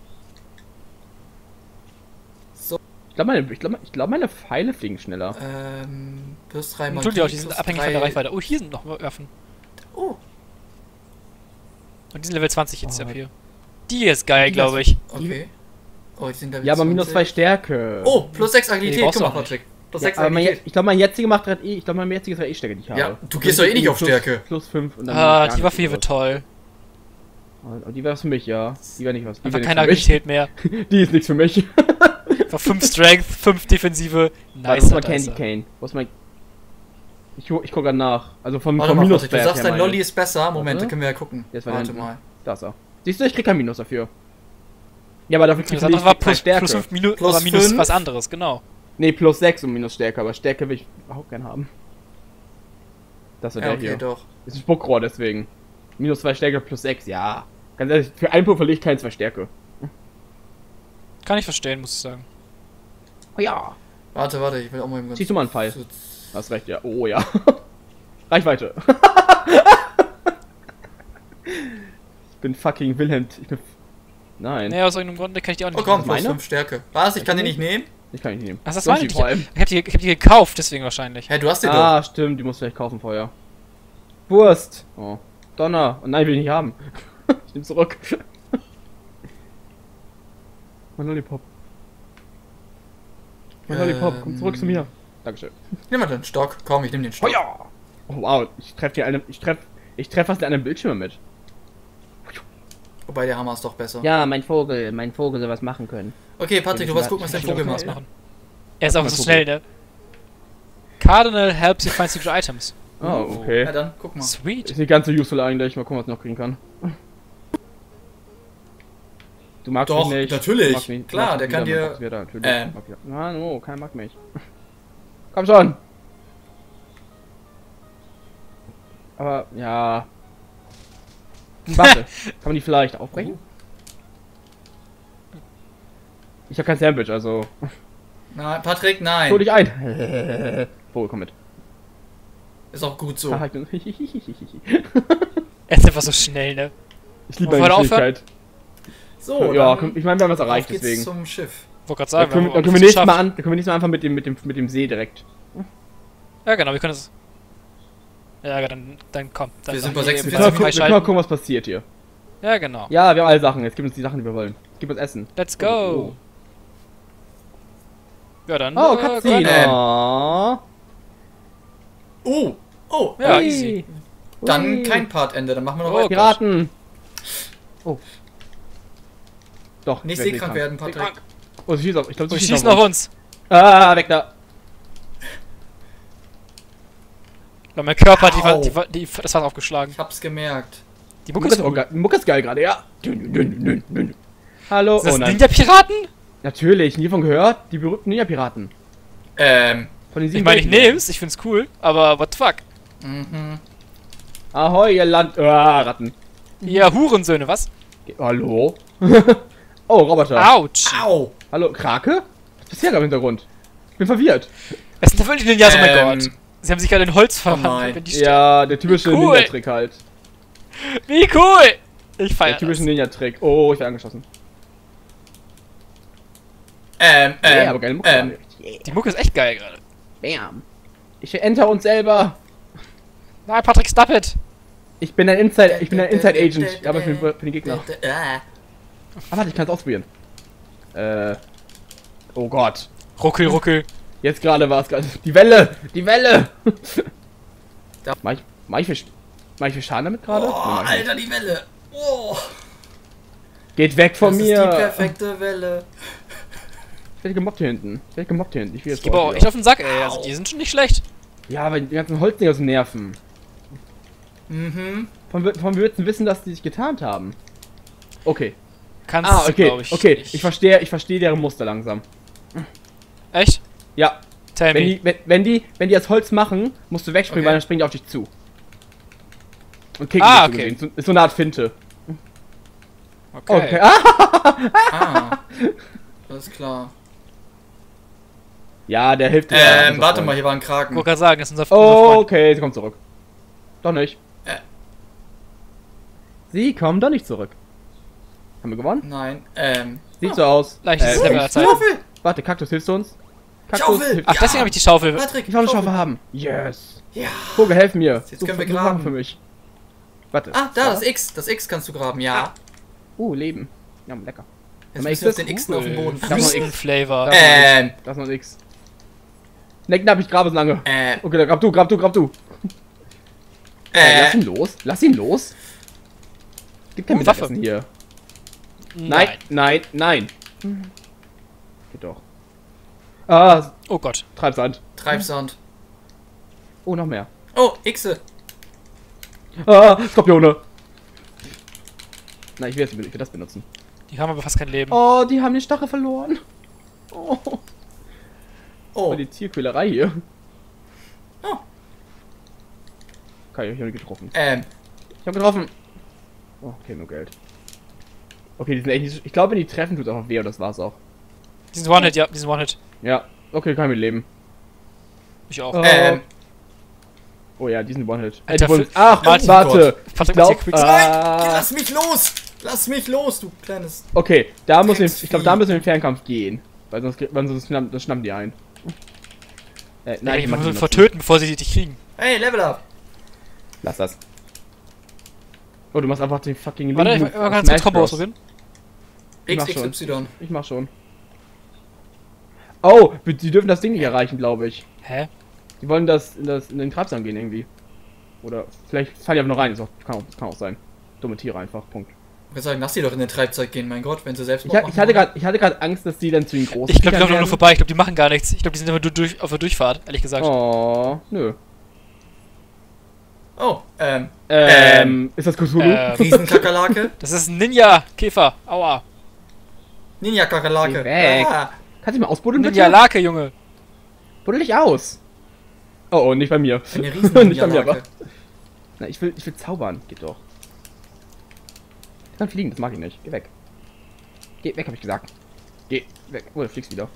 So. Ich glaube, meine, ich glaub, ich glaub, meine Pfeile fliegen schneller. Ähm, plus drei Magie. Entschuldigung, die sind plus abhängig drei... von der Reichweite. Oh, hier sind noch Waffen. Oh, Und die sind Level zwanzig jetzt Oh. ab hier. Die hier ist geil, Die glaube ist- ich. okay. Oh, die sind da Ja, aber minus zwei Stärke. Oh, plus sechs Nee, Agilität. brauchst Guck du mal, auch nicht. Patrick. Plus Ja, sechs aber mein, je- Agilität. ich glaube, mein jetziger macht gerade eh. Ich glaube, mein jetziges wäre eh Stärke, die ich habe. Ja, du gehst doch eh nicht auf plus, Stärke. Plus fünf und dann. Ah, gar die Waffe nicht hier oder wird so. toll. Aber die wäre für mich, ja. Die wäre nicht was. Die Einfach wär keine nichts für Agilität mehr. mich. Die ist nichts für mich. Einfach fünf Strength, fünf Defensive. Warte, Nice. wo ist mein Candy Cane? Wo ist mein. Ich, gu- ich guck grad nach. Also vom, Warte vom mal, Minus Patrick, du sagst, dein Lolli ist besser. Moment, Warte. da können wir ja gucken. Jetzt war Warte dein- mal. Da ist er. Siehst du, ich krieg kein Minus dafür. Ja, aber dafür Das kriegst du andere nicht war keine plus, Stärke. plus fünf Minus, Plus aber minus fünf? was anderes, genau. Nee, plus sechs und minus Stärke, aber Stärke will ich überhaupt gern haben. Das ist Ja, der okay, hier. doch. Ist ein Spuckrohr deswegen. Minus zwei Stärke plus sechs, ja. Ganz ehrlich, für einen Punkt verliere ich keine zwei Stärke. Kann ich verstehen, muss ich sagen. Oh ja. Warte, warte, ich will auch mal eben ganz... Ziehst du mal einen Pfeil? so- Hast recht, ja. Oh ja. Reichweite. Ich bin fucking Wilhelm. Ich bin. Nein. Nee, aus irgendeinem Grund kann ich die auch nicht Oh komm, nehmen. plus Meine? fünf Stärke. Was? Ich kann die nicht nehmen? Ich kann ihn nicht nehmen. Ach, das Du war hast die nicht. vor allem. Ich hab die, ich hab die gekauft, deswegen wahrscheinlich. Hä, du hast die doch. Ah, stimmt, die musst du vielleicht kaufen vorher. Wurst. Oh. Donner. Und nein, will ich nicht haben. Ich nehm zurück. Mein Lollipop. Mein Lollipop, komm zurück zu mir. Dankeschön. Nimm mal den Stock. Komm, ich nehm den Oh Stock. ja! Oh wow, ich treff hier eine. Ich treff. Ich treff fast einen Bildschirm mit. Wobei der Hammer ist doch besser. Ja, mein Vogel, mein Vogel soll was machen können. Okay, Patrick, du Ich weißt gucken, was der Ich will Vogel was macht. machen. Er ist auch Mal so gucken. schnell, ne? Cardinal helps you find secret items. Oh, Ja, okay. dann, guck mal. Sweet. Ist nicht ganz so useful eigentlich. Mal gucken, was ich noch kriegen kann. Du magst Doch, mich nicht. natürlich. Du magst mich- du Klar, magst der mich kann wieder, dir- man magst wieder, natürlich. äh. Mag wieder. Na, no, keiner mag mich. Komm schon! Aber, ja. Warte, kann man die vielleicht aufbrechen? Ich habe kein Sandwich, also. Nein, Patrick, Hol nein. dich ein! Vogel, komm mit. Ist auch gut so. Haha, ich bin. Er ist einfach so schnell, ne? Ich liebe Wollen meine wir aufhören? Fähigkeit. So, Ja, dann komm, ich meine, wir haben was erreicht, auf geht's deswegen. zum Schiff. Wollte gerade Da sagen, können, wir da haben können wir es nächstes Mal geschafft. an, da können wir nächstes Mal einfach mit dem, mit dem, mit dem See direkt. Ja, genau, wir können es. Ja, dann, dann kommt. Dann Wir sind dann bei hier sechs- Wir wir können, sind mal gucken, wir können mal gucken, was passiert hier. Ja, genau. Ja, wir haben alle Sachen. Jetzt gib uns die Sachen, die wir wollen. Gib uns Essen. Let's go. Oh, Ja, dann. oh äh, Cutscene. Ähm. Oh. Oh, oh. Ja, Hui. easy. Dann Hui. kein Partende, dann machen wir noch Oh, weiter. Piraten. Oh. Doch. Nicht ich werd seekrank werden, Patrick. Oh, sie schießt auf. Ich glaube, Oh, sie schießen auf auf uns. uns. Ah, weg da. Ja, mein Körper hat die, Au. die, die, die, das Fass aufgeschlagen. Ich hab's gemerkt. Die Muck Mucke ist, ist auch geil. Muck ist geil gerade, ja. Dün, dün, dün, dün. Hallo. Sind das Oh nein. Ninja-Piraten? Natürlich, nie von gehört. Die berühmten Ninja-Piraten. Ähm. Von den Ich sieben meine, ich Welten. nehm's, ich find's cool, aber what the fuck? Mhm. Ahoi, ihr Land. Ah, Ratten. Ja, Hurensöhne, was? Ge- Hallo? Oh, Roboter. Autsch! Au. Hallo, Krake? Was passiert da im Hintergrund? Ich bin verwirrt. Es sind wirklich Ninjas, oh mein Ähm, Gott. Sie haben sich gerade in Holz verwandelt. nein. wenn die sterben. Ja, der typische Cool. Ninja-Trick halt. Wie cool! Ich Der feier typische das. Ninja-Trick. Oh, ich werde angeschossen. Ähm, Yeah, ähm, aber geile Mucke. ähm. Yeah. Die Mucke ist echt geil gerade. Bam. Ich enter uns selber. Nein, Patrick, stop it! Ich bin ein Inside, ich bin ein Inside Agent, aber für, für den Gegner. Äh. Ah, warte, ich kann es ausprobieren. Äh. Oh Gott. Ruckel, ruckel. Jetzt gerade war es gerade. Die Welle! Die Welle! Da- mach, ich, mach, ich viel, mach ich viel Schaden damit gerade? Oh, Nee, mach ich nicht. Alter, die Welle. Oh. Geht weg von Das mir! ist die perfekte Welle. Ich werde gemobbt hier hinten. Ich werde gemobbt hier hinten. Ich will Ich jetzt gebe auch raus echt wieder. auf den Sack, ey. Also, die sind schon nicht schlecht. Ja, aber die ganzen Holzdinger sind nerven. Mhm. Von, von wir würden wissen, dass die sich getarnt haben. Okay. Kannst Ah, du, okay. glaub ich. Okay, nicht. ich verstehe, ich verstehe deren Muster langsam. Echt? Ja, Tell wenn me. die, wenn, wenn die, wenn die das Holz machen, musst du wegspringen, Okay. weil dann springen die auf dich zu. Und kicken Ah, dich so okay. gesehen. So- Ist so eine Art Finte. Okay. Okay. Ah! Ah. Alles klar. Ja, der hilft dir. Ähm, warte mal, hier war ein Kraken. Ich wollte gerade sagen, das ist unser, Oh, unser Freund. okay, sie kommt zurück. Doch nicht. Äh. Sie kommen doch nicht zurück. Haben wir gewonnen? Nein, ähm. Sieht so aus. Leichtes Äh, Level der Zeit. Schaufel! warte, Kaktus, hilfst du uns? Kaktus, Schaufel! hilf- Ach, deswegen habe ich die Schaufel. Patrick, Ich will eine Schaufel haben. Yes. Ja. Vogel, helf mir. Jetzt Du- können wir du graben. Sachen für mich. Warte. Ah, da, das X. Das X kannst du graben, ja. Uh, Leben. Ja, lecker. Jetzt Aber müssen wir auf X den X auf den Boden Darf man füßen. Wüstenflavor. Da- Ähm, Das ist noch ein X. Necken hab ich grabe so lange. äh, Okay, dann grab du, grab du, grab du. Äh, lass äh. ihn los. Lass ihn los. Gibt kein Oh, Waffe. Mittagessen hier. Nein, nein, nein. Geht doch. Ah, Oh Gott. Treibsand. Treibsand. Oh, noch mehr. Oh, Xe. Ah, Skorpione. Nein, ich will, jetzt, ich will das benutzen. Die haben aber fast kein Leben. Oh, die haben den Stachel verloren. Oh, Oh. oh die Tierquälerei hier. Oh. Okay, ich habe getroffen. Ähm, Ich habe getroffen. Oh, okay, nur Geld. Okay, die sind echt nicht so, ich glaube, wenn die treffen, tut es einfach weh und das war's auch. Die sind One-Hit, ja, die sind One-Hit. Ja, okay, kann ich mit leben. Ich auch. Oh. Ähm. Oh ja, die sind One-Hit. Äh, Alter, die wollen- Phil- Ach, Martin, warte. Ich Ich glaub, glaub, Quicks- Nein! ah, Lass mich los! Lass mich los, du kleines. okay, da muss ich, Drecksvieh. ich glaube, da müssen wir in den Fernkampf gehen. Weil sonst, weil sonst schnappen, das schnappen die ein. Äh, Nein, ich mach muss die sie nutzen. vertöten, bevor sie dich kriegen. Hey, Level up! Lass das. Oh, du machst einfach den fucking Warte, ich Link ich aus kann Smash das Combo Bros. ausprobieren. Ich mach X schon. X Y. Ich mach schon. Oh, die dürfen das Ding nicht erreichen, glaube ich. Hä? Die wollen das in, das in den Treibsand gehen irgendwie. Oder vielleicht fallen die einfach noch rein. Das auch, kann, auch, das kann auch sein. Dumme Tiere einfach. Punkt. Ich würde sagen, lass die doch in den Treibzeit gehen, mein Gott, wenn sie selbst Ich, ha- ich hatte gerade, ich hatte gerade Angst, dass die dann zu den großen. Ich glaube, die Viechern laufen nur werden. vorbei. Ich glaube, die machen gar nichts. Ich glaube, die sind immer du- durch, auf der Durchfahrt, ehrlich gesagt. Oh, nö. Oh, ähm, Ähm, ist das Cthulhu? Ähm, Riesenkakerlake? Das ist ein Ninja-Käfer. Aua. Ninja-Kakerlake. Geh weg. Ah, Kannst du mal ausbuddeln, bitte? Ninja-Lake, Junge. Buddel dich aus. Oh, oh, nicht bei mir. eine Nicht bei mir, aber. Riesen-Ninja-Lake. Na, ich will, ich will zaubern. Geht doch. Ich kann fliegen, das mag ich nicht. Geh weg. Geh weg, hab ich gesagt. Geh weg. Oh, du fliegst wieder.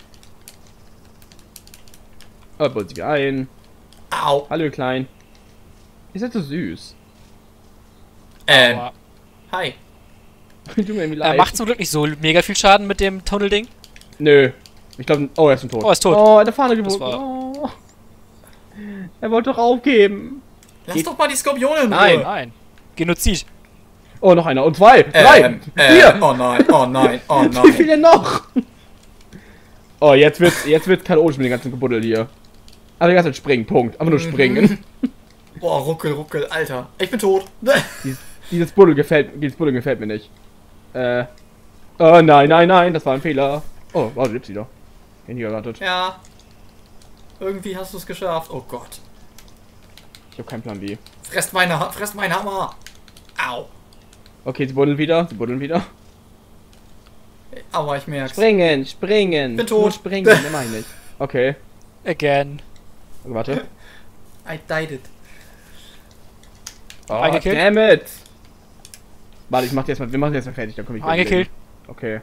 Oh, baut sich ein. Au. Hallo, ihr Klein. Ihr seid so süß. Ähm, Aua. hi. Tut mir irgendwie Er leid. macht zum Glück nicht so mega viel Schaden mit dem Tunnel-Ding. Nö. Ich glaube, oh, er ist schon tot. Oh, er ist tot. Oh, in der Fahne Das gewogen. war- Oh. Er wollte doch aufgeben. Lass Geht- doch mal die Skorpione in Ruhe. Nein. Nein. Genozid. Oh, noch einer. Und zwei. Drei. Ähm, äh, Vier. oh nein, oh nein, oh Wie nein. viele noch? Oh, jetzt wird's, jetzt wird's chaotisch mit dem ganzen Gebuddel hier. Aber die ganze Zeit springen, Punkt. Einfach nur springen. Boah, ruckel, ruckel, Alter. Ich bin tot. Dieses, dieses Buddel gefällt, dieses Buddel gefällt mir nicht. Äh. Oh, nein, nein, nein, das war ein Fehler. Oh, wow, du lebst wieder. Hätte ich nie erwartet. Ja. Irgendwie hast du es geschafft. Oh Gott. Ich habe keinen Plan wie. Fresst meine, Ha- fresst mein Hammer. Au. Okay, sie buddeln wieder, sie buddeln wieder. Aua, ich merk's. Springen, springen. Bin tot. Nur springen, ne, mach ich nicht. Okay, Again. warte. I died it. Oh, Eingekillt? damn it. Warte, ich mach die erstmal, wir machen die erstmal fertig, dann komme ich wieder Eingekillt. leben. Okay.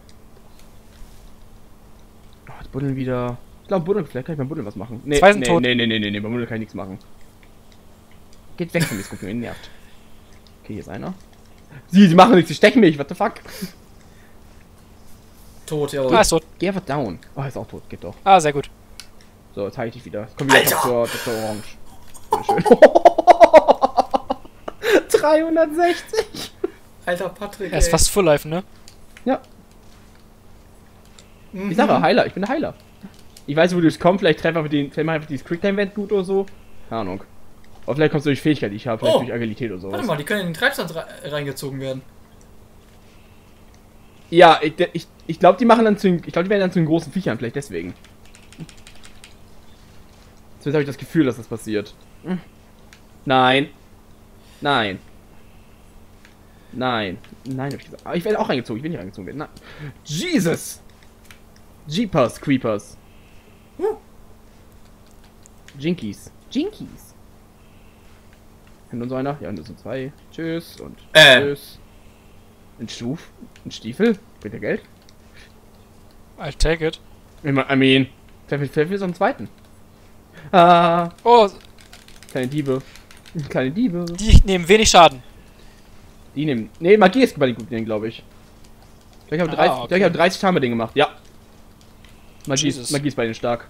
Oh, die buddeln wieder. Ich glaube, buddeln, vielleicht kann ich beim Buddeln was machen. Nee, Zwei sind nee, tot. nee, nee, nee, nee, nee, beim Buddeln kann ich nichts machen. Geht weg von mir, Skorpion, nervt. Okay, hier ist einer. Sie, sie machen nichts, sie stechen mich, what the fuck? Tot, Ah, jawohl. ist tot. Geh einfach down. Oh, er ist auch tot, geht doch. Ah, sehr gut. So, jetzt heile ich dich wieder. Komm wieder Alter! Doktor, Doktor Orange. Bitteschön. dreihundertsechzig. Alter Patrick, Er ist ey. fast Full Life, ne? Ja, Mhm. ich sage Heiler, ich bin der Heiler. Ich weiß, wo du es kommst, vielleicht treffen wir mit den, vielleicht mal einfach dieses Quicktime-Event gut oder so. Keine Ahnung. Oder vielleicht kommst du durch Fähigkeit, die ich habe, vielleicht Oh. durch Agilität oder sowas. Warte mal, die können in den Treibsand re reingezogen werden. Ja, ich, ich, ich glaube, die machen dann zu den, ich glaube, die werden dann zu den großen Viechern, vielleicht deswegen. Zumindest habe ich das Gefühl, dass das passiert. Hm. Nein. Nein. Nein. Nein, hab ich gesagt. Aber ich werde auch reingezogen, ich will nicht reingezogen werden. Nein. Jesus! Jeepers, Creepers. Huh. Jinkies. Jinkies. Haben nur so einer? Ja, nur so zwei. Tschüss und Äh. tschüss. Ein Stuf? Ein Stiefel? Bringt der Geld? I'll take it. Ich mein, I mean, vielleicht vielleicht für so einen zweiten. Ah, Oh, kleine Diebe. Kleine Diebe. die nehmen wenig Schaden. Die nehmen. Nee, Magie ist bei den guten, glaube ich. Ich glaube, ich habe Ah, dreißig, okay. ich hab dreißig Tage mit denen gemacht. Ja. Magie ist, Jesus. Magie ist bei denen stark.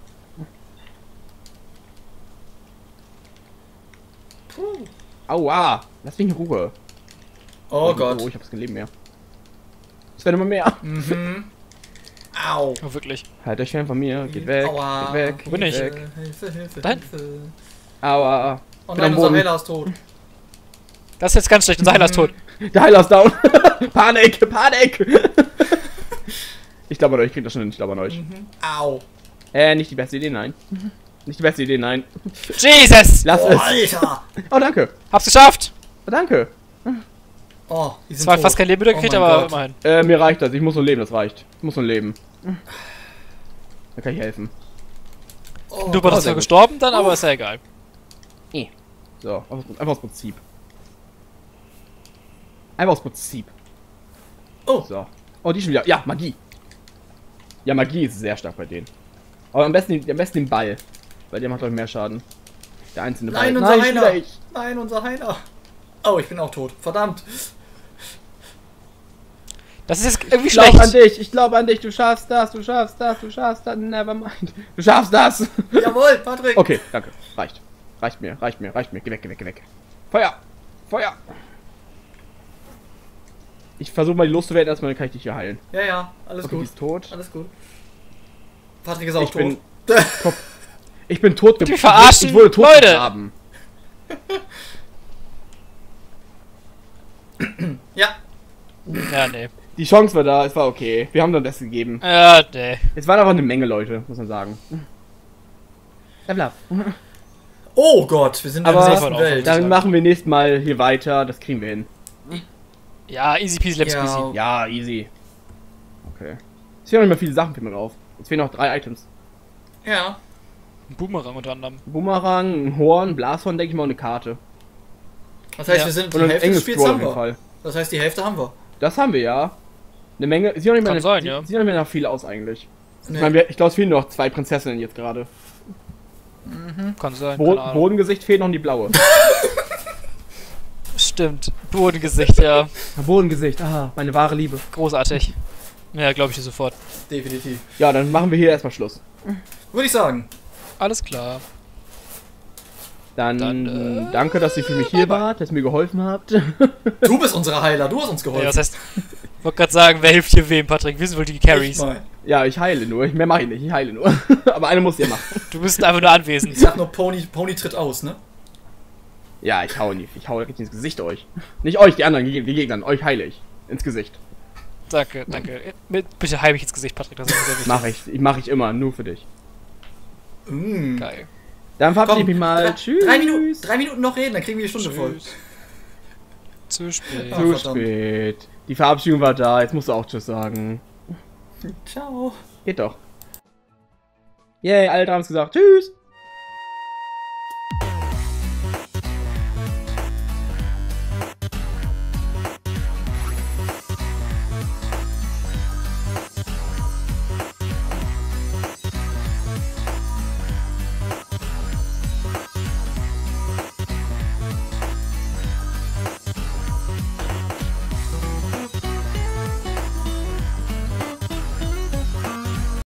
Puh. Aua. Lass mich in Ruhe. Oh Gott. Oh, ich hab's kein Leben mehr. Es werden immer mehr. Mhm. Au. Oh, wirklich. Halt euch fern von mir. Geht weg. Aua. Geht weg. Wo bin geht ich? weg. Hilfe, Hilfe, Dahin. Hilfe. Aua. Oh Bin nein, am unser Boden. Heiler ist tot. Das ist jetzt ganz schlecht. Unser Heiler ist tot. Der Heiler ist down. Panik, Panik. Ich glaube an euch, ich krieg das schon hin. Ich glaube an euch. Mhm. Au. Äh, nicht die beste Idee, nein. Nicht die beste Idee, nein. Jesus! Lass Oh, es. Alter. Oh, danke. Hab's geschafft! Oh, danke. Oh, die sind Zwar tot. fast kein Leben wieder Oh gekriegt, mein aber Gott. immerhin. Äh, mir reicht das. Ich muss nur leben, das reicht. Ich muss nur leben. Da kann ich helfen. Oh, Du warst sehr zwar gut. gestorben dann, aber ist ja egal. So, aus- einfach aus Prinzip. Einfach aus Prinzip. Oh. So. Oh, die schon wieder. Ja, Magie. Ja, Magie ist sehr stark bei denen. Aber am besten, am besten den Ball. Weil der macht doch mehr Schaden. Der einzelne Ball. Nein, unser Nein, Heiner. ich. Nein, unser Heiner. Oh, ich bin auch tot. Verdammt. Das ist jetzt irgendwie Ich glaube schlecht. an dich, ich glaube an dich, du schaffst das, du schaffst das, du schaffst das, never mind. Du schaffst das! Jawohl, Patrick. Okay, danke. Reicht. Reicht mir, reicht mir, reicht mir. Geh weg, geh weg, geh weg. Feuer! Feuer! Ich versuche mal die loszuwerden, erstmal kann ich dich hier heilen. Ja, ja, alles Okay, die gut. ist tot. Alles gut. Patrick ist auch Ich tot. bin, top. Ich bin tot Wollt ihr mich verarschen? Ich wurde tot Leute! gegraben. Ja. Ja, nee. Die Chance war da, es war okay. Wir haben dann das gegeben. Ja, nee. Es waren aber eine Menge Leute, muss man sagen. Level up. Oh Gott, wir sind in Aber der nächsten davon Welt. Dann machen wir nächstes Mal hier weiter, das kriegen wir hin. Ja, easy peasy, lemon Ja. squeezy. Ja, easy. Okay. Es fehlen noch nicht mehr viele Sachen für mir drauf. Es fehlen noch drei Items. Ja. Ein Boomerang unter anderem. Ein Boomerang, ein Horn, ein Blashorn, denke ich mal, und eine Karte. Das heißt, Ja. wir sind Und die ein Hälfte des enges Spiels Scroll haben auf jeden wir. Fall. Das heißt, die Hälfte haben wir. Das haben wir ja. Eine Menge. Sieht noch nicht mehr, Kann sein, sieht, ja. sieht noch nicht mehr nach viel aus eigentlich. Nee. Ich, meine, wir- ich glaube, es fehlen noch zwei Prinzessinnen jetzt gerade. Kann sein, Bo keine Ahnung. Bodengesicht fehlt noch die blaue. Stimmt. Bodengesicht, ja. Bodengesicht, ah, meine wahre Liebe. Großartig. Ja, glaube ich dir sofort. Definitiv. Ja, dann machen wir hier erstmal Schluss. Würde ich sagen. Alles klar. Dann, Dann, äh, danke, dass ihr für mich hier wart, dass ihr mir geholfen habt. Du bist unsere Heiler, du hast uns geholfen. Ja, was heißt... Ich wollte gerade sagen, wer hilft hier wem, Patrick? Wir sind wohl die Carries. Ich mein. Ja, ich heile nur. Mehr mache ich nicht. Ich heile nur. Aber eine muss ihr machen. Du bist einfach nur anwesend. Ich sag nur, Pony, Pony tritt aus, ne? Ja, ich hau nicht. Ich hau richtig ins Gesicht euch. Nicht euch, die anderen, die Gegner. Euch heile ich. Ins Gesicht. Danke, danke. Mit- Bitte heim mich ins Gesicht, Patrick. Das ist sehr wichtig. Mach ich. Ich mache ich immer. Nur für dich. Mm. Geil. Dann verabschiede ich Komm, mich mal. drei, Tschüss. Drei Minuten, drei Minuten noch reden, dann kriegen wir die Stunde voll. Tschüss. Zu spät. Ah. Zu verdammt. spät. Die Verabschiedung war da. Jetzt musst du auch Tschüss sagen. Ciao. Geht doch. Yay, alle haben es gesagt. Tschüss.